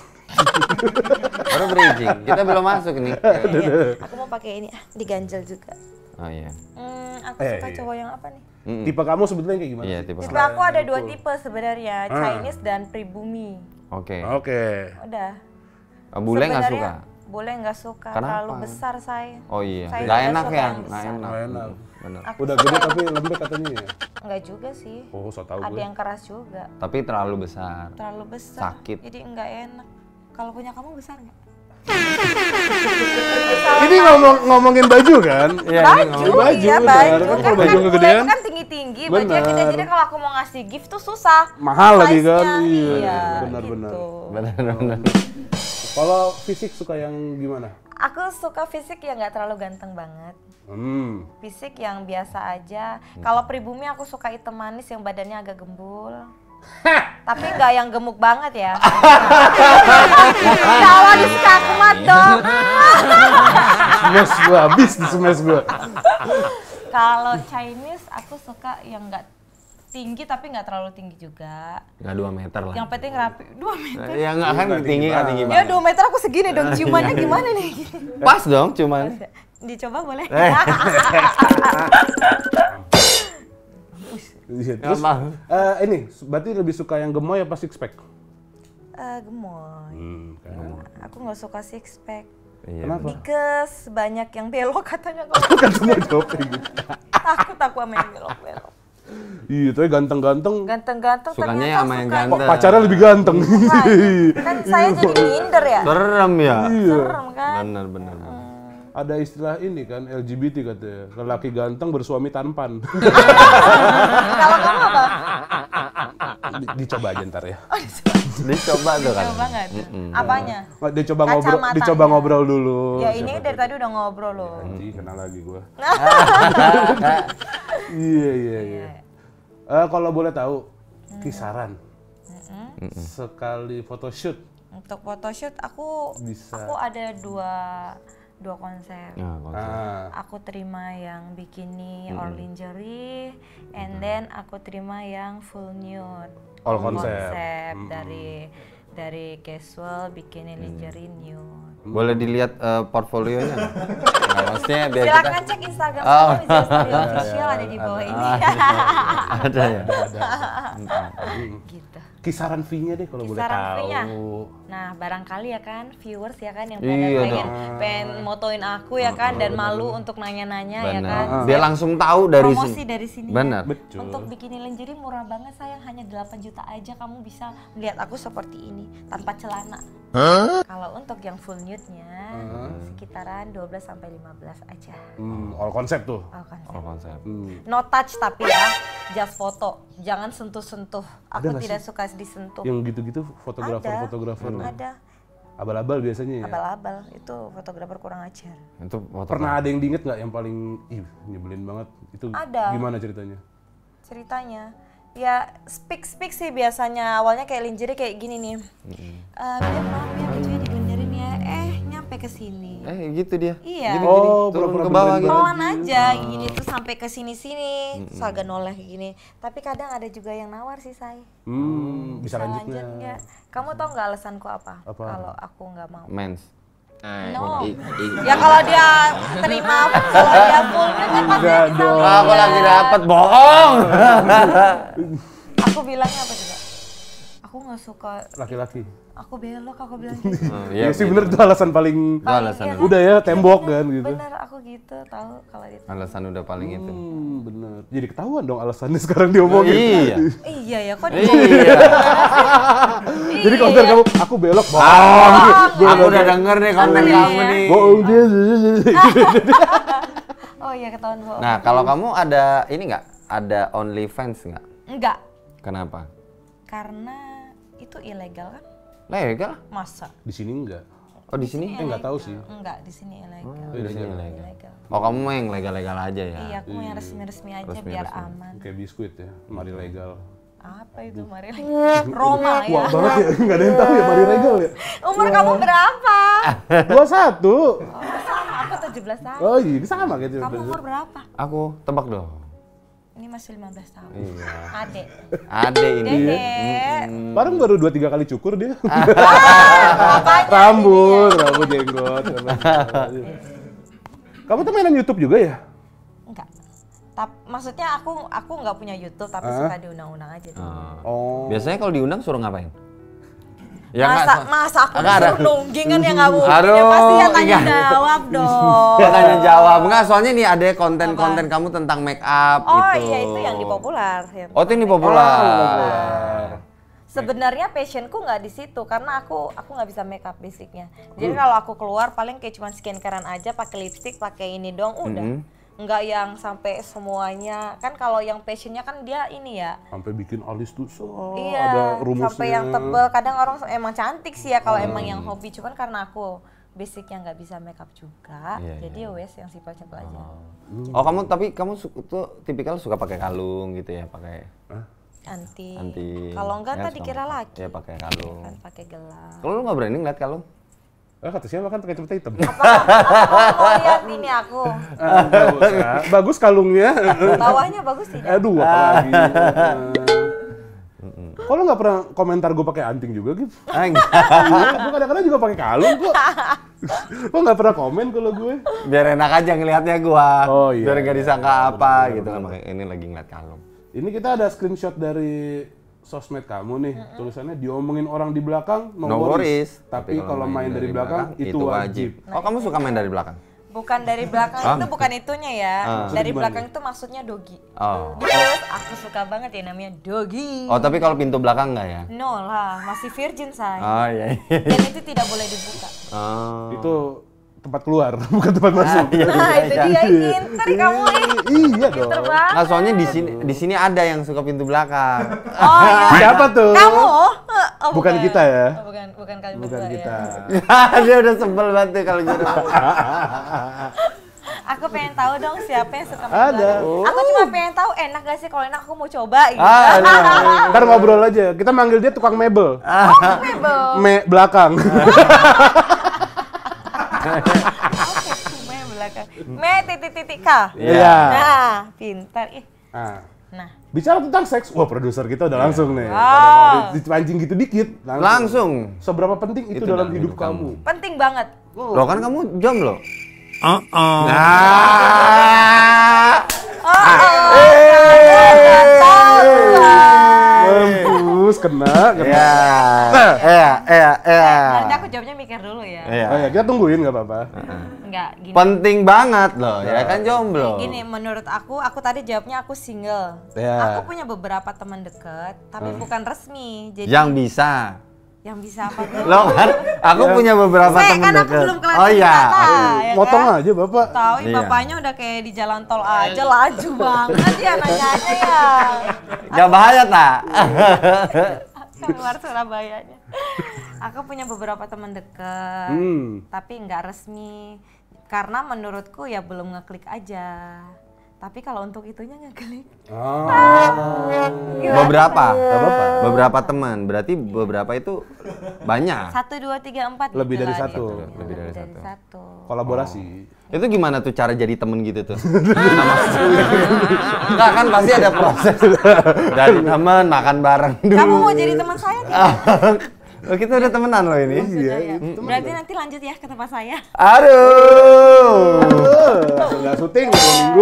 Speaker 1: Baru bridging. Kita belum masuk nih.
Speaker 2: Iya, aku mau pakai ini, ah, diganjel juga.
Speaker 1: Oh iya.
Speaker 2: Hmm, aku
Speaker 3: Eh,
Speaker 2: suka
Speaker 3: iya.
Speaker 2: cowok yang apa nih?
Speaker 1: Mm-mm.
Speaker 3: Tipe kamu sebetulnya kayak gimana?
Speaker 1: Iya,
Speaker 3: sih?
Speaker 1: tipe.
Speaker 2: Tipe aku ada dua tipe sebenarnya,
Speaker 3: Ah.
Speaker 2: Chinese dan pribumi.
Speaker 1: Oke.
Speaker 3: Oke.
Speaker 2: Udah.
Speaker 1: Oh, bule nggak suka?
Speaker 2: Sebenarnya Bule nggak suka,
Speaker 1: Kenapa?
Speaker 2: terlalu besar saya.
Speaker 1: Oh iya.
Speaker 2: Saya
Speaker 1: Nggak
Speaker 2: tidak
Speaker 1: enak
Speaker 2: suka
Speaker 1: ya?
Speaker 2: yang
Speaker 1: Nggak
Speaker 2: besar.
Speaker 1: enak.
Speaker 3: Nggak enak.
Speaker 1: Bener.
Speaker 2: Aku
Speaker 3: Udah
Speaker 2: suka
Speaker 3: gede
Speaker 2: yang-
Speaker 3: tapi lembek katanya ya?
Speaker 2: Enggak juga sih.
Speaker 3: Oh, so tau
Speaker 2: Ada
Speaker 3: gue.
Speaker 2: yang keras juga,
Speaker 1: Tapi terlalu besar.
Speaker 2: terlalu besar.
Speaker 1: Sakit.
Speaker 2: Jadi enggak enak. Kalau punya kamu besar nggak?
Speaker 3: Ini ngomong ngomongin baju kan?
Speaker 1: Iya,
Speaker 2: Baju,
Speaker 3: baju,
Speaker 2: iya
Speaker 3: benar.
Speaker 2: baju.
Speaker 3: Kan
Speaker 2: Kan,
Speaker 3: kalau
Speaker 2: kan
Speaker 3: baju
Speaker 2: bule
Speaker 3: kegedean,
Speaker 2: itu kan tinggi-tinggi, bajunya
Speaker 3: benar.
Speaker 2: gede. Jadi kalau aku mau ngasih gift tuh susah.
Speaker 3: Mahal lagi kan?
Speaker 2: Size-nya,
Speaker 3: Iya,
Speaker 2: iya,
Speaker 3: benar-benar.
Speaker 2: gitu.
Speaker 1: Benar-benar.
Speaker 3: Kalau fisik suka yang gimana?
Speaker 2: Aku suka fisik yang nggak terlalu ganteng banget.
Speaker 3: Hmm.
Speaker 2: Fisik yang biasa aja. Kalau pribumi aku suka hitam manis yang badannya agak gembul. Tapi nggak yang gemuk banget ya. Kalau di skakmat dong.
Speaker 3: Smash gua, habis di smash gua.
Speaker 2: Kalau Chinese aku suka yang nggak tinggi tapi nggak terlalu tinggi juga.
Speaker 6: Nggak dua meter lah.
Speaker 2: Yang penting rapi. Dua meter.
Speaker 6: Ya nggak kan tinggi nggak tinggi
Speaker 2: Ya
Speaker 6: banget.
Speaker 2: dua meter aku segini dong. Ciumannya gimana nih?
Speaker 6: Pas dong cuman.
Speaker 2: Dicoba boleh?
Speaker 6: Eh.
Speaker 3: Iya, terus
Speaker 6: mau.
Speaker 3: eh, ini berarti lebih suka yang gemoy apa six pack?
Speaker 2: Eh, gemoy.
Speaker 3: Hmm, kan.
Speaker 2: Aku nggak suka six pack.
Speaker 6: Iya.
Speaker 3: Kenapa?
Speaker 2: Because banyak yang belok katanya kalau
Speaker 3: Kan semua jawab kayak gitu.
Speaker 2: takut aku sama yang belok-belok.
Speaker 3: Iya, tapi ganteng-ganteng.
Speaker 2: Ganteng-ganteng
Speaker 6: Sukanya
Speaker 2: ternyata
Speaker 6: sama yang
Speaker 2: suka-
Speaker 6: ganteng.
Speaker 3: Pacarnya lebih ganteng.
Speaker 2: Makanya, kan saya jadi minder ya.
Speaker 6: Serem ya.
Speaker 2: Serem kan.
Speaker 6: Benar benar. benar.
Speaker 3: Ada istilah ini kan L G B T katanya, lelaki ganteng bersuami tampan.
Speaker 2: Kalau kamu apa?
Speaker 3: Di- dicoba aja ntar ya.
Speaker 6: Dicoba tuh kan.
Speaker 2: Jauh banget. Apanya?
Speaker 3: Oh, dicoba ngobrol,
Speaker 2: Kacamatanya.
Speaker 3: dicoba ngobrol dulu.
Speaker 2: Ya ini dari tadi udah ngobrol loh.
Speaker 3: Nanti kenal lagi gua. Iya iya iya. Eh, kalau boleh tahu kisaran sekali photoshoot
Speaker 2: Untuk photoshoot aku
Speaker 3: Bisa.
Speaker 2: aku ada dua dua konsep.
Speaker 6: Nah, konsep.
Speaker 3: ah,
Speaker 2: Aku terima yang bikini or lingerie, and then aku terima yang full nude.
Speaker 3: All konsep.
Speaker 2: dari dari casual, bikini, lingerie, nude.
Speaker 6: Boleh dilihat eh, portfolionya? Nggak, maksudnya biar kita
Speaker 2: Silakan cek Instagram
Speaker 6: Oh.
Speaker 2: saya, Rizal Studio Official ada di bawah ini.
Speaker 6: ada ya.
Speaker 2: Gitu.
Speaker 3: kisaran fee-nya deh kalau boleh
Speaker 2: Kisaran
Speaker 3: tahu.
Speaker 2: fee-nya? Nah, barangkali ya kan viewers ya kan yang
Speaker 6: Iya
Speaker 2: pengen pengen,
Speaker 6: dong.
Speaker 2: pengen motoin aku ya kan dan malu untuk nanya-nanya ya
Speaker 6: Benar.
Speaker 2: kan.
Speaker 6: Biar langsung tahu dari
Speaker 2: Promosi
Speaker 6: sini.
Speaker 2: dari sini.
Speaker 6: Benar.
Speaker 3: Betul.
Speaker 2: Untuk bikini lingerie murah banget sayang, hanya delapan juta aja kamu bisa melihat aku seperti ini tanpa celana. Kalau untuk yang full nude-nya sekitaran dua belas sampai lima belas aja.
Speaker 3: Hmm, all konsep tuh.
Speaker 2: Oh, konsep.
Speaker 6: Oh, konsep.
Speaker 3: Hmm.
Speaker 2: No touch tapi ya, just foto. Jangan sentuh-sentuh. Aku
Speaker 3: nggak
Speaker 2: tidak suka disentuh.
Speaker 3: Yang gitu-gitu fotografer-fotografer.
Speaker 2: Ada.
Speaker 3: Abal-abal biasanya ya.
Speaker 2: Abal-abal itu fotografer kurang ajar.
Speaker 6: Itu foto.
Speaker 3: Pernah ada yang diinget nggak yang paling ih nyebelin banget? Itu
Speaker 2: Ada.
Speaker 3: gimana ceritanya?
Speaker 2: Ceritanya ya speak speak sih biasanya awalnya kayak lingerie kayak gini nih. Eh, biar maaf ya bajunya dibenerin ya. Eh nyampe ke sini.
Speaker 6: Eh gitu dia.
Speaker 2: Iya.
Speaker 6: Gini,
Speaker 3: Oh,
Speaker 6: gini, turun
Speaker 3: pura-pura
Speaker 6: ke bawah
Speaker 3: benerin
Speaker 6: gitu.
Speaker 2: Pelan aja gini tuh sampai ke sini-sini. Terus agak noleh kayak gini. Tapi kadang ada juga yang nawar sih saya.
Speaker 3: Hmm, bisa, lanjut
Speaker 2: lanjut
Speaker 3: nggak?
Speaker 2: nggak? Kamu tau nggak alasanku apa?
Speaker 3: Apa?
Speaker 2: Kalau aku nggak mau.
Speaker 6: Mens.
Speaker 2: No. Ya kalau dia terima, kalau dia full kan pasti
Speaker 3: Enggak
Speaker 2: bisa
Speaker 3: dong.
Speaker 2: lihat.
Speaker 6: Aku lagi dapat bohong.
Speaker 2: Aku bilangnya apa juga? Aku nggak suka.
Speaker 3: Laki-laki.
Speaker 2: Aku belok, aku bilang gitu.
Speaker 6: Oh,
Speaker 3: Iya sih bener itu alasan paling
Speaker 6: Itu alasan.
Speaker 2: Iya,
Speaker 3: udah ya tembok kan gitu.
Speaker 2: Bener aku gitu tahu kalau dia.
Speaker 6: Alasan udah paling itu.
Speaker 3: Hmm, bener. Jadi ketahuan dong alasannya sekarang diomongin.
Speaker 6: Iya.
Speaker 2: Iya ya, kok dia
Speaker 6: Iya.
Speaker 3: Jadi kalau
Speaker 2: Iya.
Speaker 3: kamu aku belok bohong.
Speaker 6: Oh, aku udah denger nih konten
Speaker 2: Iya.
Speaker 6: kamu nih.
Speaker 3: Bohong dia.
Speaker 2: Oh iya ketahuan bohong.
Speaker 6: Nah, kalau kamu ada ini nggak? Ada OnlyFans nggak?
Speaker 2: Enggak,
Speaker 6: Kenapa?
Speaker 2: karena itu ilegal kan?
Speaker 6: Legal?
Speaker 2: Masa?
Speaker 3: Di sini enggak.
Speaker 6: Oh di sini?
Speaker 3: Eh enggak tahu sih.
Speaker 2: Enggak, di sini ilegal.
Speaker 6: Oh, di sini legal.
Speaker 2: Ilegal.
Speaker 6: Oh kamu mah yang legal-legal aja ya?
Speaker 2: Iya, aku mau yang resmi-resmi aja
Speaker 6: Resmi-resmi.
Speaker 2: biar aman.
Speaker 3: Kayak biskuit ya, mari legal.
Speaker 2: Apa itu Mari Roma
Speaker 3: Wah
Speaker 2: ya?
Speaker 3: banget ya, enggak ada yang tahu ya mari legal ya.
Speaker 2: Umur kamu berapa?
Speaker 3: dua puluh satu.
Speaker 2: Oh, sama, aku tujuh belas tahun.
Speaker 3: Oh iya, sama gitu.
Speaker 2: Kamu umur berapa?
Speaker 6: Aku tebak dong.
Speaker 2: Ini masih lima belas tahun.
Speaker 6: Iya.
Speaker 2: Adek.
Speaker 6: Ade ini.
Speaker 2: Dedek.
Speaker 3: Bareng baru dua tiga kali cukur dia.
Speaker 2: Makanya
Speaker 3: Rambut, rambut jenggot. Kamu tuh mainan YouTube juga ya?
Speaker 2: enggak. Tap, maksudnya aku aku nggak punya YouTube tapi suka diundang-undang aja tuh.
Speaker 3: Oh.
Speaker 6: Biasanya kalau diundang suruh ngapain? Ya
Speaker 2: masa
Speaker 6: nggak,
Speaker 2: masa aku
Speaker 6: nggak ada.
Speaker 2: disuruh nungging kan ya nggak mungkin.
Speaker 6: Aduh,
Speaker 2: Ya pasti yang tanya
Speaker 6: iya.
Speaker 2: jawab dong.
Speaker 6: Ya tanya jawab. Enggak, soalnya nih ada konten-konten kamu tentang make up
Speaker 2: Oh
Speaker 6: gitu.
Speaker 2: iya itu yang di populer. Yang
Speaker 6: Oh, itu ini populer.
Speaker 2: Sebenarnya passionku nggak di situ karena aku aku nggak bisa make up basicnya. Jadi kalau aku keluar paling kayak cuma skincarean aja, pakai lipstick, pakai ini doang udah. Nggak yang sampai semuanya. Kan kalau yang passionnya kan dia ini ya.
Speaker 3: Sampai bikin alis tuh so,
Speaker 2: Iya,
Speaker 3: ada rumusnya.
Speaker 2: sampai yang tebel. Kadang orang emang cantik sih ya kalau emang yang hobi. Cuman karena aku basicnya nggak bisa makeup juga,
Speaker 6: Iya,
Speaker 2: jadi ya wes yang simpel-simpel aja.
Speaker 6: Oh, kamu tapi kamu su- tuh tipikal suka pakai kalung gitu ya, pakai
Speaker 2: Anti.
Speaker 6: anti.
Speaker 2: Kalau enggak
Speaker 6: ya,
Speaker 2: tadi
Speaker 6: suka
Speaker 2: kira
Speaker 6: pakai-
Speaker 2: laki.
Speaker 6: Ya pakai kalung.
Speaker 2: Kan pakai gelang.
Speaker 6: Kalau lu nggak berani ngeliat kalung?
Speaker 3: Ah, kata siapa kan pakai cerita hitam.
Speaker 2: Apakah kamu mau lihat ini aku?
Speaker 3: Ah, nggak usah. Bagus kalungnya.
Speaker 2: Bawahnya bagus tidak?
Speaker 3: Aduh, apalagi. Kok lo nggak pernah komentar gue pakai anting juga gitu?
Speaker 6: Ah, enggak.
Speaker 3: Iya, gue kadang-kadang juga pakai kalung kok. Lo nggak pernah komen kalau gue?
Speaker 6: Biar enak aja ngelihatnya gua.
Speaker 3: Oh, iya.
Speaker 6: Biar nggak disangka
Speaker 3: Bener,
Speaker 6: apa
Speaker 3: bener,
Speaker 6: gitu kan.
Speaker 3: bener.
Speaker 6: Makanya ini lagi ngeliat kalung.
Speaker 3: Ini kita ada screenshot dari sosmed kamu nih. Tulisannya diomongin orang di belakang, no,
Speaker 6: No worries.
Speaker 3: Tapi kalau main dari belakang, itu wajib.
Speaker 6: Oh, kamu suka main dari belakang?
Speaker 2: Bukan dari belakang
Speaker 6: Ah.
Speaker 2: itu bukan itunya ya.
Speaker 6: Ah.
Speaker 2: Dari
Speaker 3: Gimana
Speaker 2: belakang itu maksudnya dogi.
Speaker 6: Oh.
Speaker 2: Terus aku suka banget ya namanya dogi.
Speaker 6: Oh, tapi kalau pintu belakang nggak ya?
Speaker 2: No lah, masih virgin say.
Speaker 6: Oh iya. iya.
Speaker 2: Dan itu tidak boleh dibuka.
Speaker 6: Oh.
Speaker 3: Itu tempat keluar, bukan tempat masuk.
Speaker 6: Iya,
Speaker 2: Nah
Speaker 6: iya,
Speaker 2: itu
Speaker 6: iya.
Speaker 2: dia, pinter kamu nih.
Speaker 3: Iya dong.
Speaker 2: Pinter banget.
Speaker 6: Nah, soalnya di sini di sini ada yang suka pintu belakang.
Speaker 2: Oh iya.
Speaker 3: Siapa tuh?
Speaker 2: Kamu? Oh,
Speaker 3: Bukan kita ya?
Speaker 2: Oh, bukan, bukan kalian
Speaker 3: Bukan
Speaker 2: berdua
Speaker 3: kita.
Speaker 2: ya.
Speaker 6: Dia udah sebel banget tuh kalau gitu.
Speaker 2: Aku pengen tahu dong siapa yang suka main
Speaker 3: Ada.
Speaker 2: belakang. Aku cuma pengen tahu enak gak sih kalau enak aku mau coba gitu.
Speaker 6: Ah, ada.
Speaker 3: Ntar ngobrol aja. Kita manggil dia tukang mebel.
Speaker 2: Oh, mebel.
Speaker 3: Me belakang.
Speaker 2: Oke, me belakang. Me titik-titik K.
Speaker 3: Iya.
Speaker 2: Nah, pintar ih.
Speaker 3: Nah,
Speaker 2: Nah,
Speaker 3: bicara tentang seks, wah produser kita udah langsung nih.
Speaker 2: Wow.
Speaker 3: Pada mau dipancing gitu dikit.
Speaker 6: Langsung.
Speaker 3: Seberapa penting itu,
Speaker 6: Itu
Speaker 3: dalam
Speaker 6: dalam
Speaker 3: hidup,
Speaker 6: hidup
Speaker 3: kamu?
Speaker 2: penting banget.
Speaker 6: Loh kan kamu jomblo.
Speaker 3: Ah.
Speaker 2: Oh,
Speaker 3: Mampus, kena, kena.
Speaker 6: Iya. Iya, iya, iya.
Speaker 2: nanti aku jawabnya mikir dulu ya.
Speaker 6: Iya.
Speaker 3: Oh ya, kita tungguin nggak apa-apa.
Speaker 2: Enggak, gini.
Speaker 6: Penting banget loh, ya kan jomblo.
Speaker 2: Gini, menurut aku, aku tadi jawabnya aku single.
Speaker 3: Ya.
Speaker 2: Aku punya beberapa teman dekat, tapi bukan resmi. Jadi
Speaker 6: Yang bisa.
Speaker 2: yang bisa apa dulu?
Speaker 6: Loh kan, aku punya beberapa
Speaker 2: Saya
Speaker 6: teman
Speaker 2: kan aku
Speaker 6: dekat.
Speaker 2: belum kelar
Speaker 6: Oh iya.
Speaker 2: cerita, ya
Speaker 3: Motong
Speaker 2: kan?
Speaker 3: aja bapak.
Speaker 2: Tahu
Speaker 6: Iya.
Speaker 2: bapaknya udah kayak di jalan tol aja laju banget ya nanyanya ya.
Speaker 6: Gak bahaya tak?
Speaker 2: Keluar Surabayanya. Aku punya beberapa teman dekat,
Speaker 3: Hmm.
Speaker 2: tapi nggak resmi. Karena menurutku ya belum ngeklik aja. Tapi kalau untuk itunya ngeklik.
Speaker 3: Oh.
Speaker 6: Beberapa.
Speaker 3: Apa-apa.
Speaker 6: Beberapa teman. Berarti beberapa itu banyak.
Speaker 2: Satu, dua, tiga, empat.
Speaker 3: Lebih
Speaker 2: gitu
Speaker 3: dari
Speaker 2: lah
Speaker 3: satu.
Speaker 2: dia.
Speaker 6: Lebih dari
Speaker 2: Lebih
Speaker 6: satu.
Speaker 2: satu.
Speaker 3: Kolaborasi.
Speaker 6: Itu gimana tuh cara jadi temen gitu tuh? Enggak kan pasti ada proses. Dari temen makan bareng dulu.
Speaker 2: Kamu mau jadi teman saya tidak?
Speaker 6: Oh, kita udah temenan loh ini.
Speaker 2: Sudah ya. Berarti nanti lanjut ya ke tempat saya.
Speaker 6: Aduh.
Speaker 3: Langsung nggak syuting dua minggu.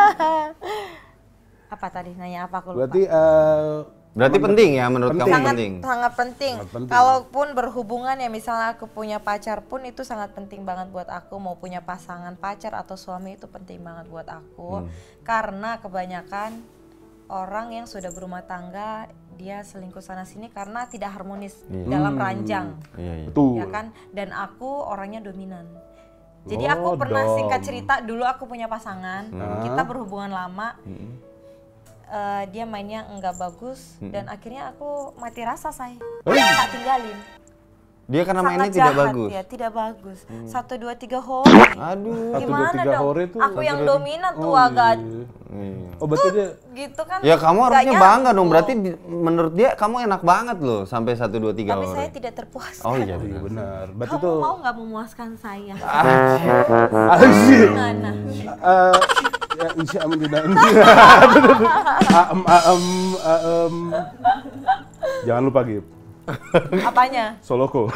Speaker 2: Apa tadi? Nanya apa aku lupa.
Speaker 3: Berarti eh,
Speaker 6: Berarti penting ya menurut
Speaker 3: Penting.
Speaker 6: kamu
Speaker 2: sangat
Speaker 6: penting.
Speaker 2: sangat penting.
Speaker 3: Sangat penting.
Speaker 2: Kalaupun berhubungan ya misalnya aku punya pacar pun itu sangat penting banget buat aku. Mau punya pasangan pacar atau suami itu penting banget buat aku.
Speaker 6: Hmm.
Speaker 2: Karena kebanyakan orang yang sudah berumah tangga dia selingkuh sana sini karena tidak harmonis
Speaker 6: Iya.
Speaker 2: dalam ranjang.
Speaker 6: Iya, iya.
Speaker 3: betul.
Speaker 2: Ya kan? Dan aku orangnya dominan. Jadi
Speaker 3: Oh,
Speaker 2: aku pernah
Speaker 3: dom.
Speaker 2: singkat cerita dulu aku punya pasangan, kita berhubungan lama. Eh, dia mainnya enggak bagus dan akhirnya aku mati rasa say. Tak tinggalin.
Speaker 6: Dia karena mainnya
Speaker 2: Sangat
Speaker 6: tidak
Speaker 2: jahat
Speaker 6: bagus.
Speaker 2: ya, tidak bagus. Satu dua tiga hore.
Speaker 6: Aduh.
Speaker 3: Satu, dua,
Speaker 2: Gimana
Speaker 3: tiga
Speaker 2: dong?
Speaker 3: hore tuh
Speaker 2: Aku
Speaker 3: satu,
Speaker 2: yang
Speaker 3: dua, tiga-
Speaker 2: dominan tuh
Speaker 3: Oh,
Speaker 2: agak
Speaker 6: Iya.
Speaker 3: Oh berarti dia
Speaker 2: gitu kan.
Speaker 6: Ya kamu
Speaker 2: nggak
Speaker 6: harusnya bangga dong.
Speaker 2: nyambung.
Speaker 6: Berarti di- menurut dia kamu enak banget loh sampai satu dua tiga
Speaker 2: Tapi saya
Speaker 6: orang.
Speaker 2: tidak terpuaskan.
Speaker 6: Oh iya
Speaker 3: iya
Speaker 6: benar.
Speaker 3: benar. Berarti
Speaker 2: Kamu
Speaker 3: tuh
Speaker 2: mau nggak memuaskan saya?
Speaker 3: Asik.
Speaker 2: Gimana?
Speaker 3: Eh, ya insya Allah tidak. Aem aem aem. Jangan lupa Gip.
Speaker 2: Apanya?
Speaker 3: Soloko.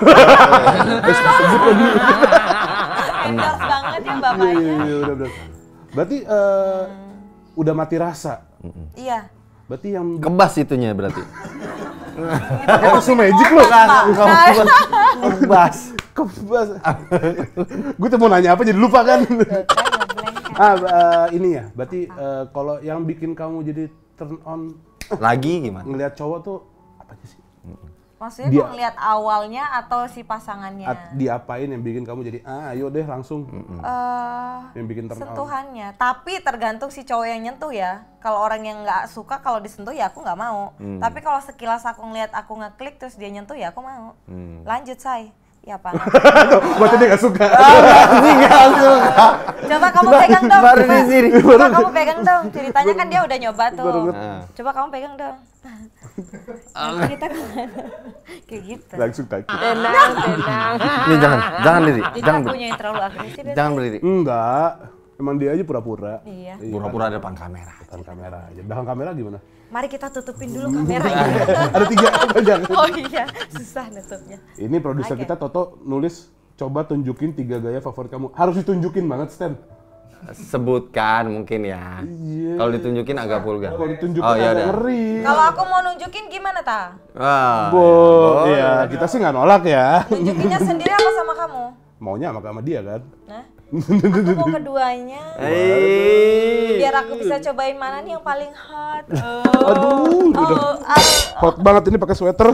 Speaker 2: Endorse banget ya
Speaker 3: Iya
Speaker 2: bapaknya.
Speaker 3: iya iya udah udah. Berarti eh, udah mati rasa.
Speaker 2: Iya.
Speaker 3: Berarti yang
Speaker 6: Kebas itunya berarti.
Speaker 3: pakai tisu magic lo.
Speaker 6: Kebas.
Speaker 3: Kebas. Gue tuh mau nanya apa jadi lupa kan. ah eh, ini ya. Berarti eh, kalau yang bikin kamu jadi turn on
Speaker 6: Lagi gimana?
Speaker 3: ngelihat cowok tuh apa sih?
Speaker 2: Maksudnya
Speaker 3: Dia-
Speaker 2: kok ngeliat awalnya atau si pasangannya?
Speaker 3: At, diapain yang bikin kamu jadi ah ayo deh langsung
Speaker 2: Eh,
Speaker 3: yang bikin turn on.
Speaker 2: sentuhannya. Tapi tergantung si cowok yang nyentuh ya. Kalau orang yang nggak suka kalau disentuh ya aku nggak mau. Tapi kalau sekilas aku ngeliat aku ngeklik terus dia nyentuh ya aku mau. Lanjut say. Ya apa?
Speaker 3: Buatnya dia gak suka.
Speaker 6: Ini nggak suka.
Speaker 2: Coba kamu pegang dong.
Speaker 6: Baru
Speaker 2: coba.
Speaker 6: di sini.
Speaker 2: Coba kamu pegang dong. Ceritanya kan dia udah nyoba tuh.
Speaker 6: Nah.
Speaker 2: Coba kamu pegang dong. Nanti kita kemana? Kayak gitu.
Speaker 3: Langsung kaki.
Speaker 7: Tenang, tenang.
Speaker 6: Ini jangan, jangan diri,
Speaker 2: Jadi
Speaker 6: jangan
Speaker 2: akunya
Speaker 6: berdiri.
Speaker 2: yang terlalu agresif ya.
Speaker 6: Jangan berdiri.
Speaker 3: Enggak. Emang dia aja pura-pura.
Speaker 2: Iya.
Speaker 6: Pura-pura ada depan kamera.
Speaker 3: Depan kamera aja. Belakang kamera gimana?
Speaker 2: Mari kita tutupin dulu kameranya.
Speaker 3: Ada tiga panjang.
Speaker 2: Oh iya, susah nutupnya.
Speaker 3: Ini produser
Speaker 2: Oke.
Speaker 3: kita Toto nulis coba tunjukin tiga gaya favorit kamu. Harus ditunjukin banget, Stan.
Speaker 6: Sebutkan mungkin ya.
Speaker 3: Iya.
Speaker 6: Kalau ditunjukin agak vulgar.
Speaker 3: Kalau ditunjukin
Speaker 6: Oh, iya
Speaker 3: agak
Speaker 6: udah.
Speaker 3: ngeri.
Speaker 2: Kalau aku mau nunjukin gimana ta?
Speaker 6: Wah.
Speaker 3: Bo,
Speaker 6: iya.
Speaker 3: ya kita sih nggak nolak ya.
Speaker 2: Nunjukinnya sendiri apa sama kamu?
Speaker 3: Maunya sama sama dia kan.
Speaker 2: Nah, aku mau keduanya.
Speaker 6: Hei.
Speaker 2: Biar aku bisa cobain mana nih yang paling hot.
Speaker 3: Aduh, udah
Speaker 2: Oh, ah.
Speaker 3: hot banget ini pakai sweater.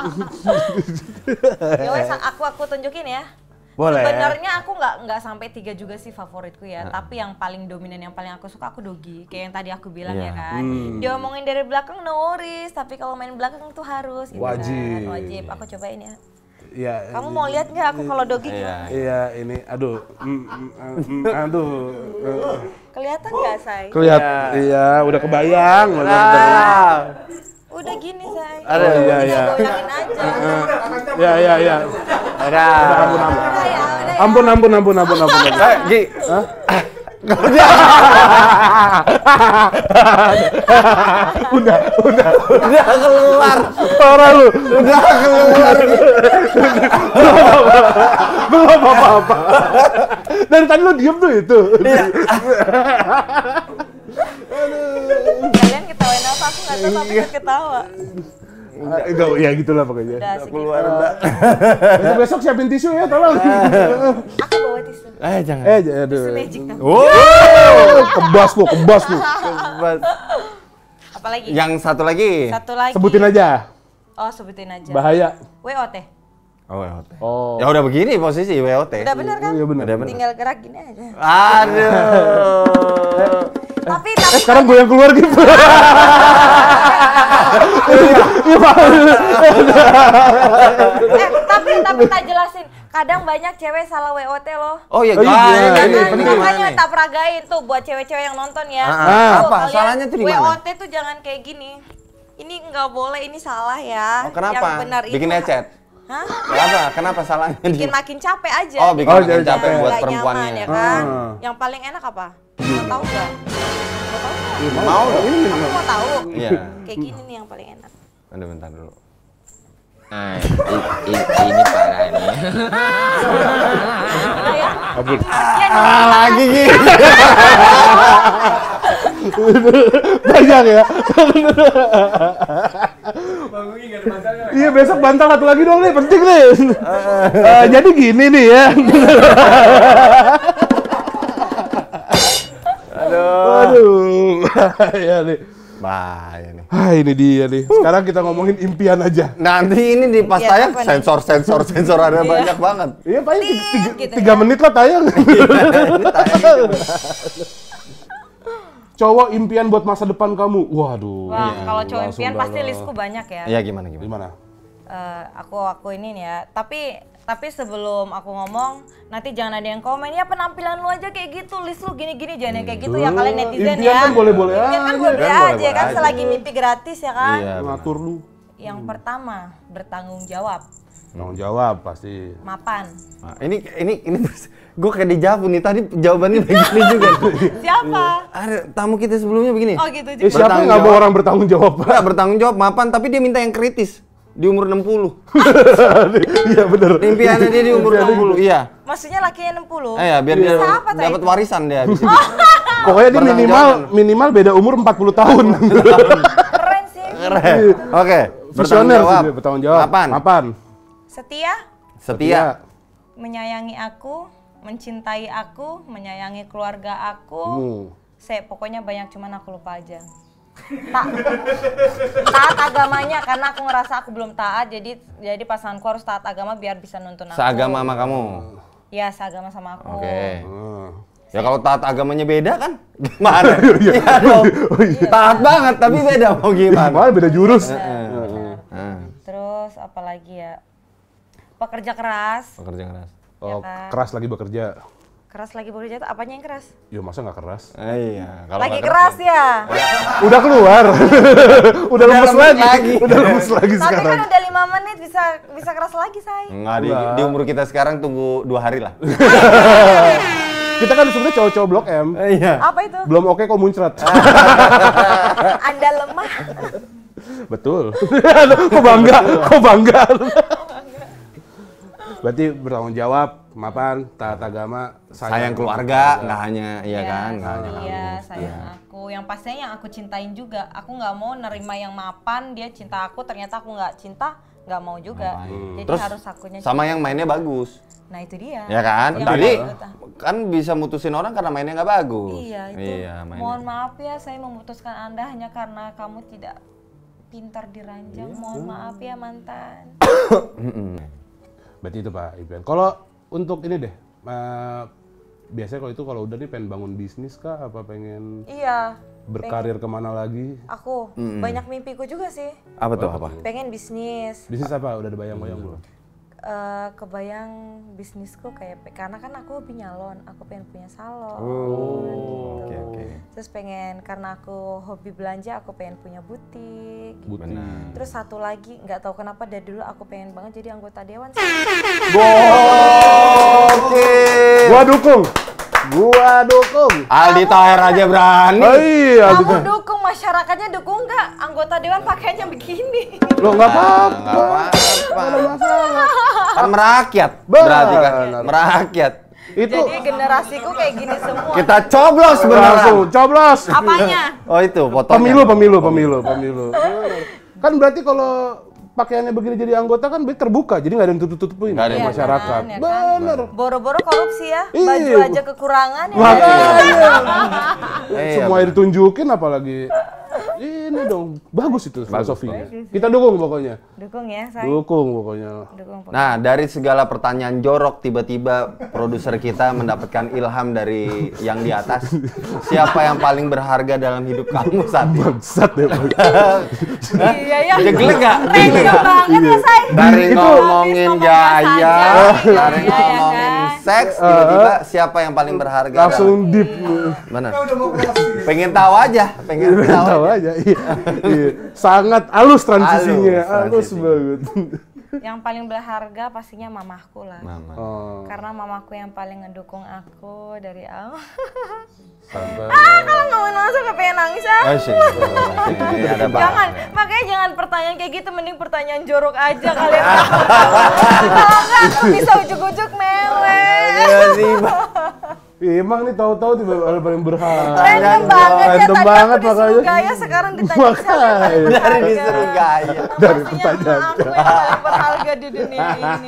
Speaker 2: Ya wes, aku aku tunjukin ya.
Speaker 6: Boleh.
Speaker 2: Sebenarnya aku nggak nggak sampai tiga juga sih favoritku ya, tapi yang paling dominan yang paling aku suka aku Dogi, kayak yang tadi aku bilang
Speaker 6: Iya.
Speaker 2: ya kan. Dia omongin dari belakang no worries, tapi kalau main belakang tuh harus. Gitu
Speaker 3: Wajib.
Speaker 2: Kan. Wajib. Aku cobain ya.
Speaker 3: Iya.
Speaker 2: Kamu mau lihat nggak aku kalau Dogi?
Speaker 6: Iya.
Speaker 2: gimana?
Speaker 3: Iya, ini aduh. Mm, mm, mm, aduh. Eh,
Speaker 2: Kelihatan nggak say?
Speaker 3: Kelihatan. Iya, udah kebayang.
Speaker 6: Ah.
Speaker 2: Udah gini say.
Speaker 6: Ada,
Speaker 3: iya, iya.
Speaker 2: Goyangin aja.
Speaker 3: Ya, ya, ya.
Speaker 6: Ada.
Speaker 2: Udah ya, udah ya.
Speaker 3: Ampun, ampun, ampun, ampun, ampun.
Speaker 6: Eh, Gi.
Speaker 3: Udah, udah.
Speaker 6: Udah keluar.
Speaker 3: Parah lu.
Speaker 6: Udah keluar.
Speaker 3: Belum apa-apa. Dari tadi lu diem tuh itu.
Speaker 2: Kalian ketawain apa? Aku nggak tahu tapi ikut ketawa.
Speaker 3: Enggak, ya gitulah pokoknya.
Speaker 2: Udah segitu.
Speaker 6: Keluar udah.
Speaker 3: Besok, besok siapin tisu ya, tolong.
Speaker 2: Aku bawa tisu.
Speaker 6: Eh, jangan.
Speaker 3: Eh, j- aduh.
Speaker 2: Tisu magic tapi.
Speaker 6: Wow.
Speaker 3: Kebas lu, kebas lu.
Speaker 2: Apalagi?
Speaker 6: Yang satu lagi.
Speaker 2: Satu lagi.
Speaker 3: Sebutin aja.
Speaker 2: Oh, sebutin aja.
Speaker 3: Bahaya.
Speaker 2: W O T.
Speaker 6: Oh, W O T.
Speaker 3: Oh.
Speaker 6: Ya udah begini posisi W O T.
Speaker 2: Udah bener kan?
Speaker 3: Iya benar.
Speaker 6: Udah bener.
Speaker 2: Tinggal gerak gini aja.
Speaker 6: Aduh.
Speaker 2: Tapi tapi
Speaker 3: Eh, sekarang gue yang keluar gitu.
Speaker 2: eh tapi tapi tak jelasin. Kadang banyak cewek salah W O T loh.
Speaker 6: Oh iya,
Speaker 3: Oh, iya,
Speaker 6: ah,
Speaker 3: iya,
Speaker 6: ini
Speaker 3: iya,
Speaker 6: penting.
Speaker 3: penting.
Speaker 2: Makanya
Speaker 6: Nih.
Speaker 2: tak peragain tuh buat cewek-cewek yang nonton ya.
Speaker 6: Ah,
Speaker 2: Tuh,
Speaker 6: apa?
Speaker 2: kalian
Speaker 6: Salahnya tuh di
Speaker 2: W O
Speaker 6: mana?
Speaker 2: T tuh jangan kayak gini. Ini nggak boleh, ini salah ya.
Speaker 6: Oh, kenapa?
Speaker 2: Yang benar
Speaker 6: Bikin
Speaker 2: itu.
Speaker 6: lecet.
Speaker 2: Hah?
Speaker 6: Kenapa? Kenapa salahnya?
Speaker 2: Bikin
Speaker 6: di-
Speaker 2: makin capek aja.
Speaker 6: Oh, bikin
Speaker 3: Oh,
Speaker 6: makin
Speaker 3: jadi
Speaker 6: capek
Speaker 3: capek.
Speaker 6: buat
Speaker 2: Nggak
Speaker 6: perempuannya.
Speaker 2: nyaman, ya kan?
Speaker 3: Ah.
Speaker 2: Yang paling enak apa? Mau tahu nggak? Mau tahu nggak?
Speaker 6: Mau dong.
Speaker 3: Ini
Speaker 2: Kamu mau tahu?
Speaker 6: Iya.
Speaker 2: Kayak gini nih yang paling enak.
Speaker 6: Aduh, bentar dulu.
Speaker 7: Nah, i- i- ini parah ini.
Speaker 2: Udah ya?
Speaker 3: Ampun.
Speaker 2: Ya, nih.
Speaker 6: Ah, lagi gitu.
Speaker 3: Banyak ya. Iya, besok bantal satu lagi dong nih, penting nih. Eh, jadi gini nih ya.
Speaker 6: Aduh.
Speaker 3: Aduh. Ya nih.
Speaker 6: Bahaya nih.
Speaker 3: Ah, ini dia nih. Sekarang kita ngomongin impian aja.
Speaker 6: Nanti ini di pas
Speaker 2: Impian
Speaker 6: tayang
Speaker 2: apa nih?
Speaker 6: sensor sensor sensor ada banyak banget.
Speaker 3: Iya, paling tiga, tiga,
Speaker 2: gitu
Speaker 3: tiga
Speaker 2: ya.
Speaker 3: menit lah tayang.
Speaker 6: Ini tayang.
Speaker 3: Cowok impian buat masa depan kamu. Waduh.
Speaker 2: Wah, kalau cowok
Speaker 3: langsung
Speaker 2: impian pasti
Speaker 3: dalam.
Speaker 2: listku banyak ya.
Speaker 6: Iya, gimana gimana?
Speaker 3: Gimana?
Speaker 2: Eh, aku aku ini nih ya. Tapi tapi sebelum aku ngomong, nanti jangan ada yang komen ya penampilan lu aja kayak gitu, list lu gini-gini jangan yang kayak gitu ya kalian netizen
Speaker 3: Impian
Speaker 2: ya.
Speaker 3: kan boleh-boleh
Speaker 2: Impian kan
Speaker 3: aja.
Speaker 2: boleh
Speaker 6: Kan
Speaker 2: aja
Speaker 6: boleh-boleh
Speaker 2: kan
Speaker 6: aja.
Speaker 2: selagi mimpi gratis ya kan.
Speaker 6: Iya.
Speaker 3: Ngatur lu.
Speaker 2: Yang pertama bertanggung jawab,
Speaker 3: Tanggung jawab pasti.
Speaker 2: mapan.
Speaker 6: Nah, ini ini ini gue kayak dijawab nih tadi jawabannya begini juga.
Speaker 2: Siapa?
Speaker 6: Ada tamu kita sebelumnya begini.
Speaker 2: Oh gitu
Speaker 3: Eh,
Speaker 2: juga.
Speaker 3: siapa yang nggak mau orang bertanggung jawab?
Speaker 6: Enggak bertanggung jawab mapan tapi dia minta yang kritis di umur enam puluh.
Speaker 3: Iya bener.
Speaker 6: Impiannya dia di umur enam puluh. Iya.
Speaker 2: Maksudnya lakinya enam puluh.
Speaker 6: Eh ya biar dia
Speaker 2: Bisa apa tadi?
Speaker 6: dapat warisan dia habis itu.
Speaker 3: Pokoknya dia
Speaker 6: Bertanggung
Speaker 3: minimal
Speaker 6: jawab.
Speaker 3: minimal beda umur empat puluh tahun.
Speaker 2: Keren sih.
Speaker 6: Keren. Oke.
Speaker 3: Visioner sih dia, bertanggung jawab.
Speaker 6: Mapan.
Speaker 3: Mapan.
Speaker 2: Setia,
Speaker 6: Setia.
Speaker 2: menyayangi aku, mencintai aku, menyayangi keluarga aku.
Speaker 3: Hmm.
Speaker 2: Se, pokoknya banyak cuman aku lupa aja. Ta taat agamanya karena aku ngerasa aku belum taat, jadi jadi pasanganku harus taat agama biar bisa nuntun aku.
Speaker 6: Seagama sama kamu.
Speaker 2: Ya, seagama sama aku.
Speaker 6: Oke.
Speaker 3: Hmm.
Speaker 6: Ya kalau taat agamanya beda kan? Gimana? Iya dong. Taat banget tapi beda mau gimana?
Speaker 3: Malah beda jurus.
Speaker 6: Nah,
Speaker 2: Terus apalagi ya? Pekerja keras.
Speaker 6: pekerja keras.
Speaker 3: Oh,
Speaker 2: kan?
Speaker 3: keras lagi bekerja.
Speaker 2: Keras lagi baru jatuh, apanya yang keras?
Speaker 3: Ya masa nggak keras?
Speaker 6: Eh, iya. Kalau
Speaker 2: Lagi
Speaker 6: nggak
Speaker 2: keras ya?
Speaker 3: Udah keluar. Udah lemes
Speaker 6: lemes
Speaker 3: lagi.
Speaker 6: lagi.
Speaker 3: Udah lemes lagi
Speaker 2: Tapi
Speaker 3: sekarang.
Speaker 2: kan udah lima menit bisa bisa keras lagi, say.
Speaker 6: Enggak, di,
Speaker 3: Enggak.
Speaker 6: di umur kita sekarang tunggu dua hari lah.
Speaker 3: Kita kan sebenarnya cowok-cowok Blok M.
Speaker 6: Iya.
Speaker 2: Apa itu?
Speaker 3: Belum oke kok muncrat.
Speaker 2: Anda lemah.
Speaker 3: Betul. Kok bangga? Kok bangga? Berarti bertanggung jawab, mapan, taat agama,
Speaker 6: Sayang keluarga, nggak hanya, iya
Speaker 2: Ya,
Speaker 6: kan? Nggak hanya kamu.
Speaker 2: Iya, sayang aku. Yang pastinya yang aku cintain juga. Aku nggak mau nerima yang mapan, dia cinta aku, ternyata aku nggak cinta, nggak mau juga. Jadi
Speaker 6: Terus
Speaker 2: harus akunya
Speaker 6: sama
Speaker 2: cinta.
Speaker 6: yang mainnya bagus.
Speaker 2: Nah itu dia.
Speaker 6: Ya kan?
Speaker 2: Yang
Speaker 6: Jadi
Speaker 2: aku-
Speaker 6: kan bisa mutusin orang karena mainnya nggak bagus.
Speaker 2: Iya itu.
Speaker 6: Iya, mainnya.
Speaker 2: Mohon maaf ya, saya memutuskan Anda hanya karena kamu tidak pintar diranjang. Mohon maaf ya mantan.
Speaker 3: Berarti itu Pak Iben. Kalau untuk ini deh, eh, biasanya kalau itu kalau udah nih pengen bangun bisnis kah? Apa pengen
Speaker 2: Iya.
Speaker 3: berkarir kemana lagi?
Speaker 2: Aku banyak mimpiku juga sih.
Speaker 6: Apa tuh apa?
Speaker 2: Pengen bisnis.
Speaker 3: Bisnis apa? Udah ada bayang-bayang belum?
Speaker 2: Eh, kebayang bisnisku kayak karena kan aku hobi nyalon, aku pengen punya salon.
Speaker 6: Oh,
Speaker 2: gitu.
Speaker 6: oke, oke.
Speaker 2: Terus pengen karena aku hobi belanja, aku pengen punya butik. Gitu.
Speaker 3: Butik.
Speaker 2: Terus satu lagi nggak tahu kenapa dari dulu aku pengen banget jadi anggota dewan.
Speaker 6: Oke.
Speaker 3: Gua dukung. Gua dukung.
Speaker 6: Aldi Taher aja berani.
Speaker 3: Oh iya.
Speaker 2: Kamu dukung, masyarakatnya dukung nggak? Anggota dewan pakainya begini.
Speaker 3: Lo nggak apa-apa.
Speaker 6: Nggak apa-apa.
Speaker 3: Nggak ada masalah.
Speaker 6: Kan merakyat.
Speaker 3: Benar.
Speaker 6: Berarti kan merakyat.
Speaker 3: Itu
Speaker 2: Jadi generasiku kayak gini semua.
Speaker 6: Kita coblos
Speaker 3: langsung
Speaker 6: beneran.
Speaker 3: coblos.
Speaker 2: Apanya?
Speaker 6: Oh itu fotonya.
Speaker 3: Pemilu, pemilu, pemilu, pemilu. Kan berarti kalau pakaiannya begini jadi anggota kan berarti terbuka, jadi nggak ada yang tutup-tutupin
Speaker 6: Nggak ada yang
Speaker 2: Iya
Speaker 3: masyarakat.
Speaker 2: kan, ya kan?
Speaker 3: Bener.
Speaker 2: Boro-boro korupsi ya,
Speaker 3: Iya.
Speaker 2: baju aja kekurangan ya.
Speaker 3: Makanya
Speaker 6: Iya,
Speaker 3: semuanya ditunjukin apalagi ini dong, bagus itu filosofinya. Kita dukung pokoknya.
Speaker 2: Dukung ya, saya.
Speaker 3: Dukung pokoknya.
Speaker 2: Dukung.
Speaker 6: Nah, dari segala pertanyaan jorok, tiba-tiba produser kita mendapatkan ilham dari yang di atas. Siapa yang paling berharga dalam hidup kamu saat ini?
Speaker 3: Bangsat ya, Bang.
Speaker 2: Iya ya.
Speaker 6: Jeglek nggak?
Speaker 2: Random banget ya, say.
Speaker 6: Dari
Speaker 3: Itu-
Speaker 6: ngomongin
Speaker 2: Habis ngomong
Speaker 6: gaya,
Speaker 2: saja.
Speaker 6: dari
Speaker 2: Iya, ya
Speaker 6: ngomongin
Speaker 2: kan?
Speaker 6: seks, tiba-tiba siapa yang paling berharga?
Speaker 3: Langsung deep.
Speaker 6: dalam- Bener.
Speaker 5: Udah mau closing.
Speaker 6: Pengen tahu aja, pengen tahu
Speaker 3: Tahu
Speaker 6: aja.
Speaker 3: aja. Iya. Iya. Sangat halus transisinya, halus
Speaker 6: Halus
Speaker 3: banget.
Speaker 2: Yang paling berharga pastinya mamahku lah.
Speaker 6: Mama.
Speaker 3: Oh,
Speaker 2: Karena mamaku yang paling ngedukung aku dari awal.
Speaker 3: sampai
Speaker 2: Ah, kalau ngomongin mama sampai pengen nangis ah.
Speaker 6: Oh, sih. Ini ada
Speaker 2: Jangan,
Speaker 6: banget.
Speaker 2: makanya jangan pertanyaan kayak gitu, mending pertanyaan jorok aja kalian. Kalau enggak aku bisa ujuk-ujuk melek.
Speaker 6: Iya sih, Bang.
Speaker 3: Iya, emang nih tahu-tahu tiba ada paling berharga.
Speaker 2: Random banget ya,
Speaker 3: Random
Speaker 2: tadi
Speaker 3: banget
Speaker 2: aku disuruh
Speaker 3: makanya.
Speaker 2: gaya, sekarang ditanya siapa yang paling
Speaker 3: Makanya.
Speaker 2: berharga.
Speaker 6: Dari disuruh gaya.
Speaker 3: Dari
Speaker 2: Pastinya
Speaker 3: pertanyaan.
Speaker 2: aku yang paling berharga di dunia ini.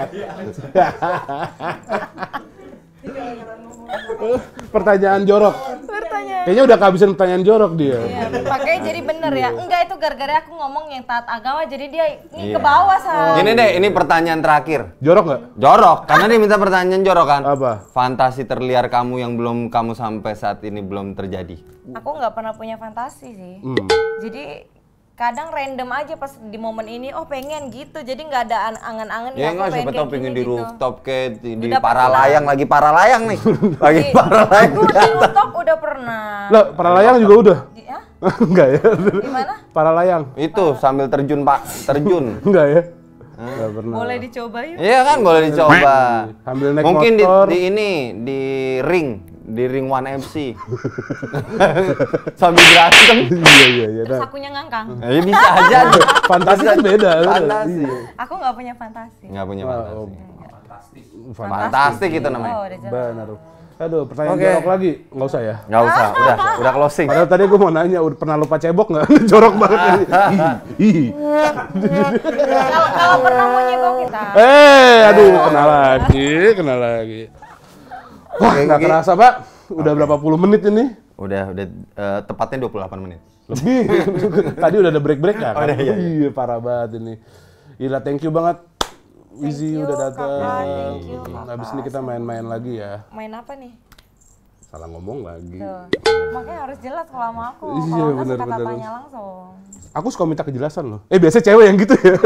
Speaker 3: Pertanyaan jorok.
Speaker 2: Pertanyaan.
Speaker 3: Kayaknya udah kehabisan pertanyaan jorok dia.
Speaker 2: Iya, makanya jadi bener ya. Enggak, itu gara-gara aku ngomong yang taat agama, jadi dia ini
Speaker 6: Iya.
Speaker 2: ke bawah sa.
Speaker 6: Gini deh, ini pertanyaan terakhir.
Speaker 3: Jorok nggak?
Speaker 6: Jorok, karena dia minta pertanyaan jorok kan?
Speaker 3: Apa?
Speaker 6: Fantasi terliar kamu yang belum kamu sampai saat ini belum terjadi.
Speaker 2: Aku nggak pernah punya fantasi sih.
Speaker 3: Hmm.
Speaker 2: Jadi kadang random aja pas di momen ini, oh pengen gitu. Jadi nggak ada an- angan-angan
Speaker 6: Ya
Speaker 2: aku
Speaker 6: enggak, siapa
Speaker 2: kayak
Speaker 6: tahu pengen
Speaker 2: gini
Speaker 6: di
Speaker 2: gitu.
Speaker 6: rooftop kayak di, di
Speaker 2: Udah
Speaker 6: para
Speaker 2: pernah.
Speaker 6: layang, lagi para layang nih. Lagi
Speaker 2: Di-
Speaker 6: para layang.
Speaker 2: Aku di rooftop udah pernah.
Speaker 3: Lah, para layang juga udah?
Speaker 2: Di, ya?
Speaker 3: Enggak ya?
Speaker 2: Gimana?
Speaker 3: Para layang?
Speaker 6: Itu sambil terjun, Pak. Terjun.
Speaker 3: Enggak ya? Enggak pernah.
Speaker 2: Boleh dicoba yuk.
Speaker 6: Iya kan, boleh dicoba.
Speaker 3: Sambil naik
Speaker 6: Mungkin di,
Speaker 3: motor.
Speaker 6: di ini, di ring, di ring One M C. Sambil berantem.
Speaker 3: Iya, iya, iya.
Speaker 2: Terus
Speaker 3: Nah,
Speaker 2: akunya ngangkang.
Speaker 6: Ya bisa aja.
Speaker 3: fantasi kan beda. bener.
Speaker 6: Fantasi.
Speaker 3: Iya.
Speaker 2: Aku nggak punya fantasi.
Speaker 6: Nggak punya
Speaker 3: Wah,
Speaker 6: fantasi.
Speaker 3: oh,
Speaker 6: Fantastik itu namanya.
Speaker 2: Oh, udah jelas.
Speaker 3: benar. Aduh, pertanyaan
Speaker 6: Oke.
Speaker 3: jorok lagi? Nggak usah ya?
Speaker 6: Nggak usah, udah, udah closing.
Speaker 3: Padahal tadi gue mau nanya, udah pernah lupa cebok nggak? Jorok banget. Ih, ih.
Speaker 2: Kalau kalau pernah mau nyebok kita.
Speaker 3: Eh, aduh, kena lagi, kena lagi. Wah,
Speaker 6: Oke,
Speaker 3: nggak
Speaker 6: Gi.
Speaker 3: kerasa, Pak. Udah berapa puluh menit ini?
Speaker 6: Udah, udah eh, tepatnya dua puluh delapan menit.
Speaker 3: Lebih. Tadi udah ada break-break ya?
Speaker 6: Oh, udah, iya, iya.
Speaker 3: Parah banget ini. Gila, thank you banget. Wizi
Speaker 2: you,
Speaker 3: udah datang.
Speaker 2: Kakak. Thank you, Kakak.
Speaker 3: Habis ini kita main-main lagi ya.
Speaker 2: Main apa nih?
Speaker 3: Salah ngomong lagi.
Speaker 2: Tuh. Makanya harus jelas kalau sama aku.
Speaker 3: Iya,
Speaker 2: Kalau nggak
Speaker 3: bener,
Speaker 2: suka
Speaker 3: bener.
Speaker 2: tanya langsung.
Speaker 3: Aku suka minta kejelasan loh. Eh, biasanya cewek yang gitu ya.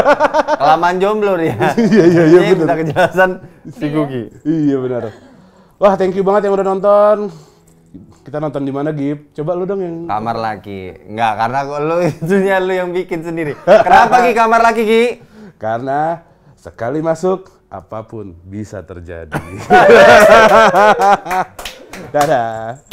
Speaker 6: Kelamaan jomblo dia.
Speaker 3: Iya, iya, iya,
Speaker 6: Dia
Speaker 3: bener.
Speaker 6: minta kejelasan si
Speaker 2: Iya.
Speaker 6: Gugi.
Speaker 3: Iya, benar. Wah, thank you banget yang udah nonton. Kita nonton di mana, Gip? Coba lu dong yang
Speaker 6: Kamar Laki. Enggak, karena lu itunya lu yang bikin sendiri. Kenapa Ki Kamar Laki, Ki?
Speaker 3: karena sekali masuk apapun bisa terjadi. Dadah.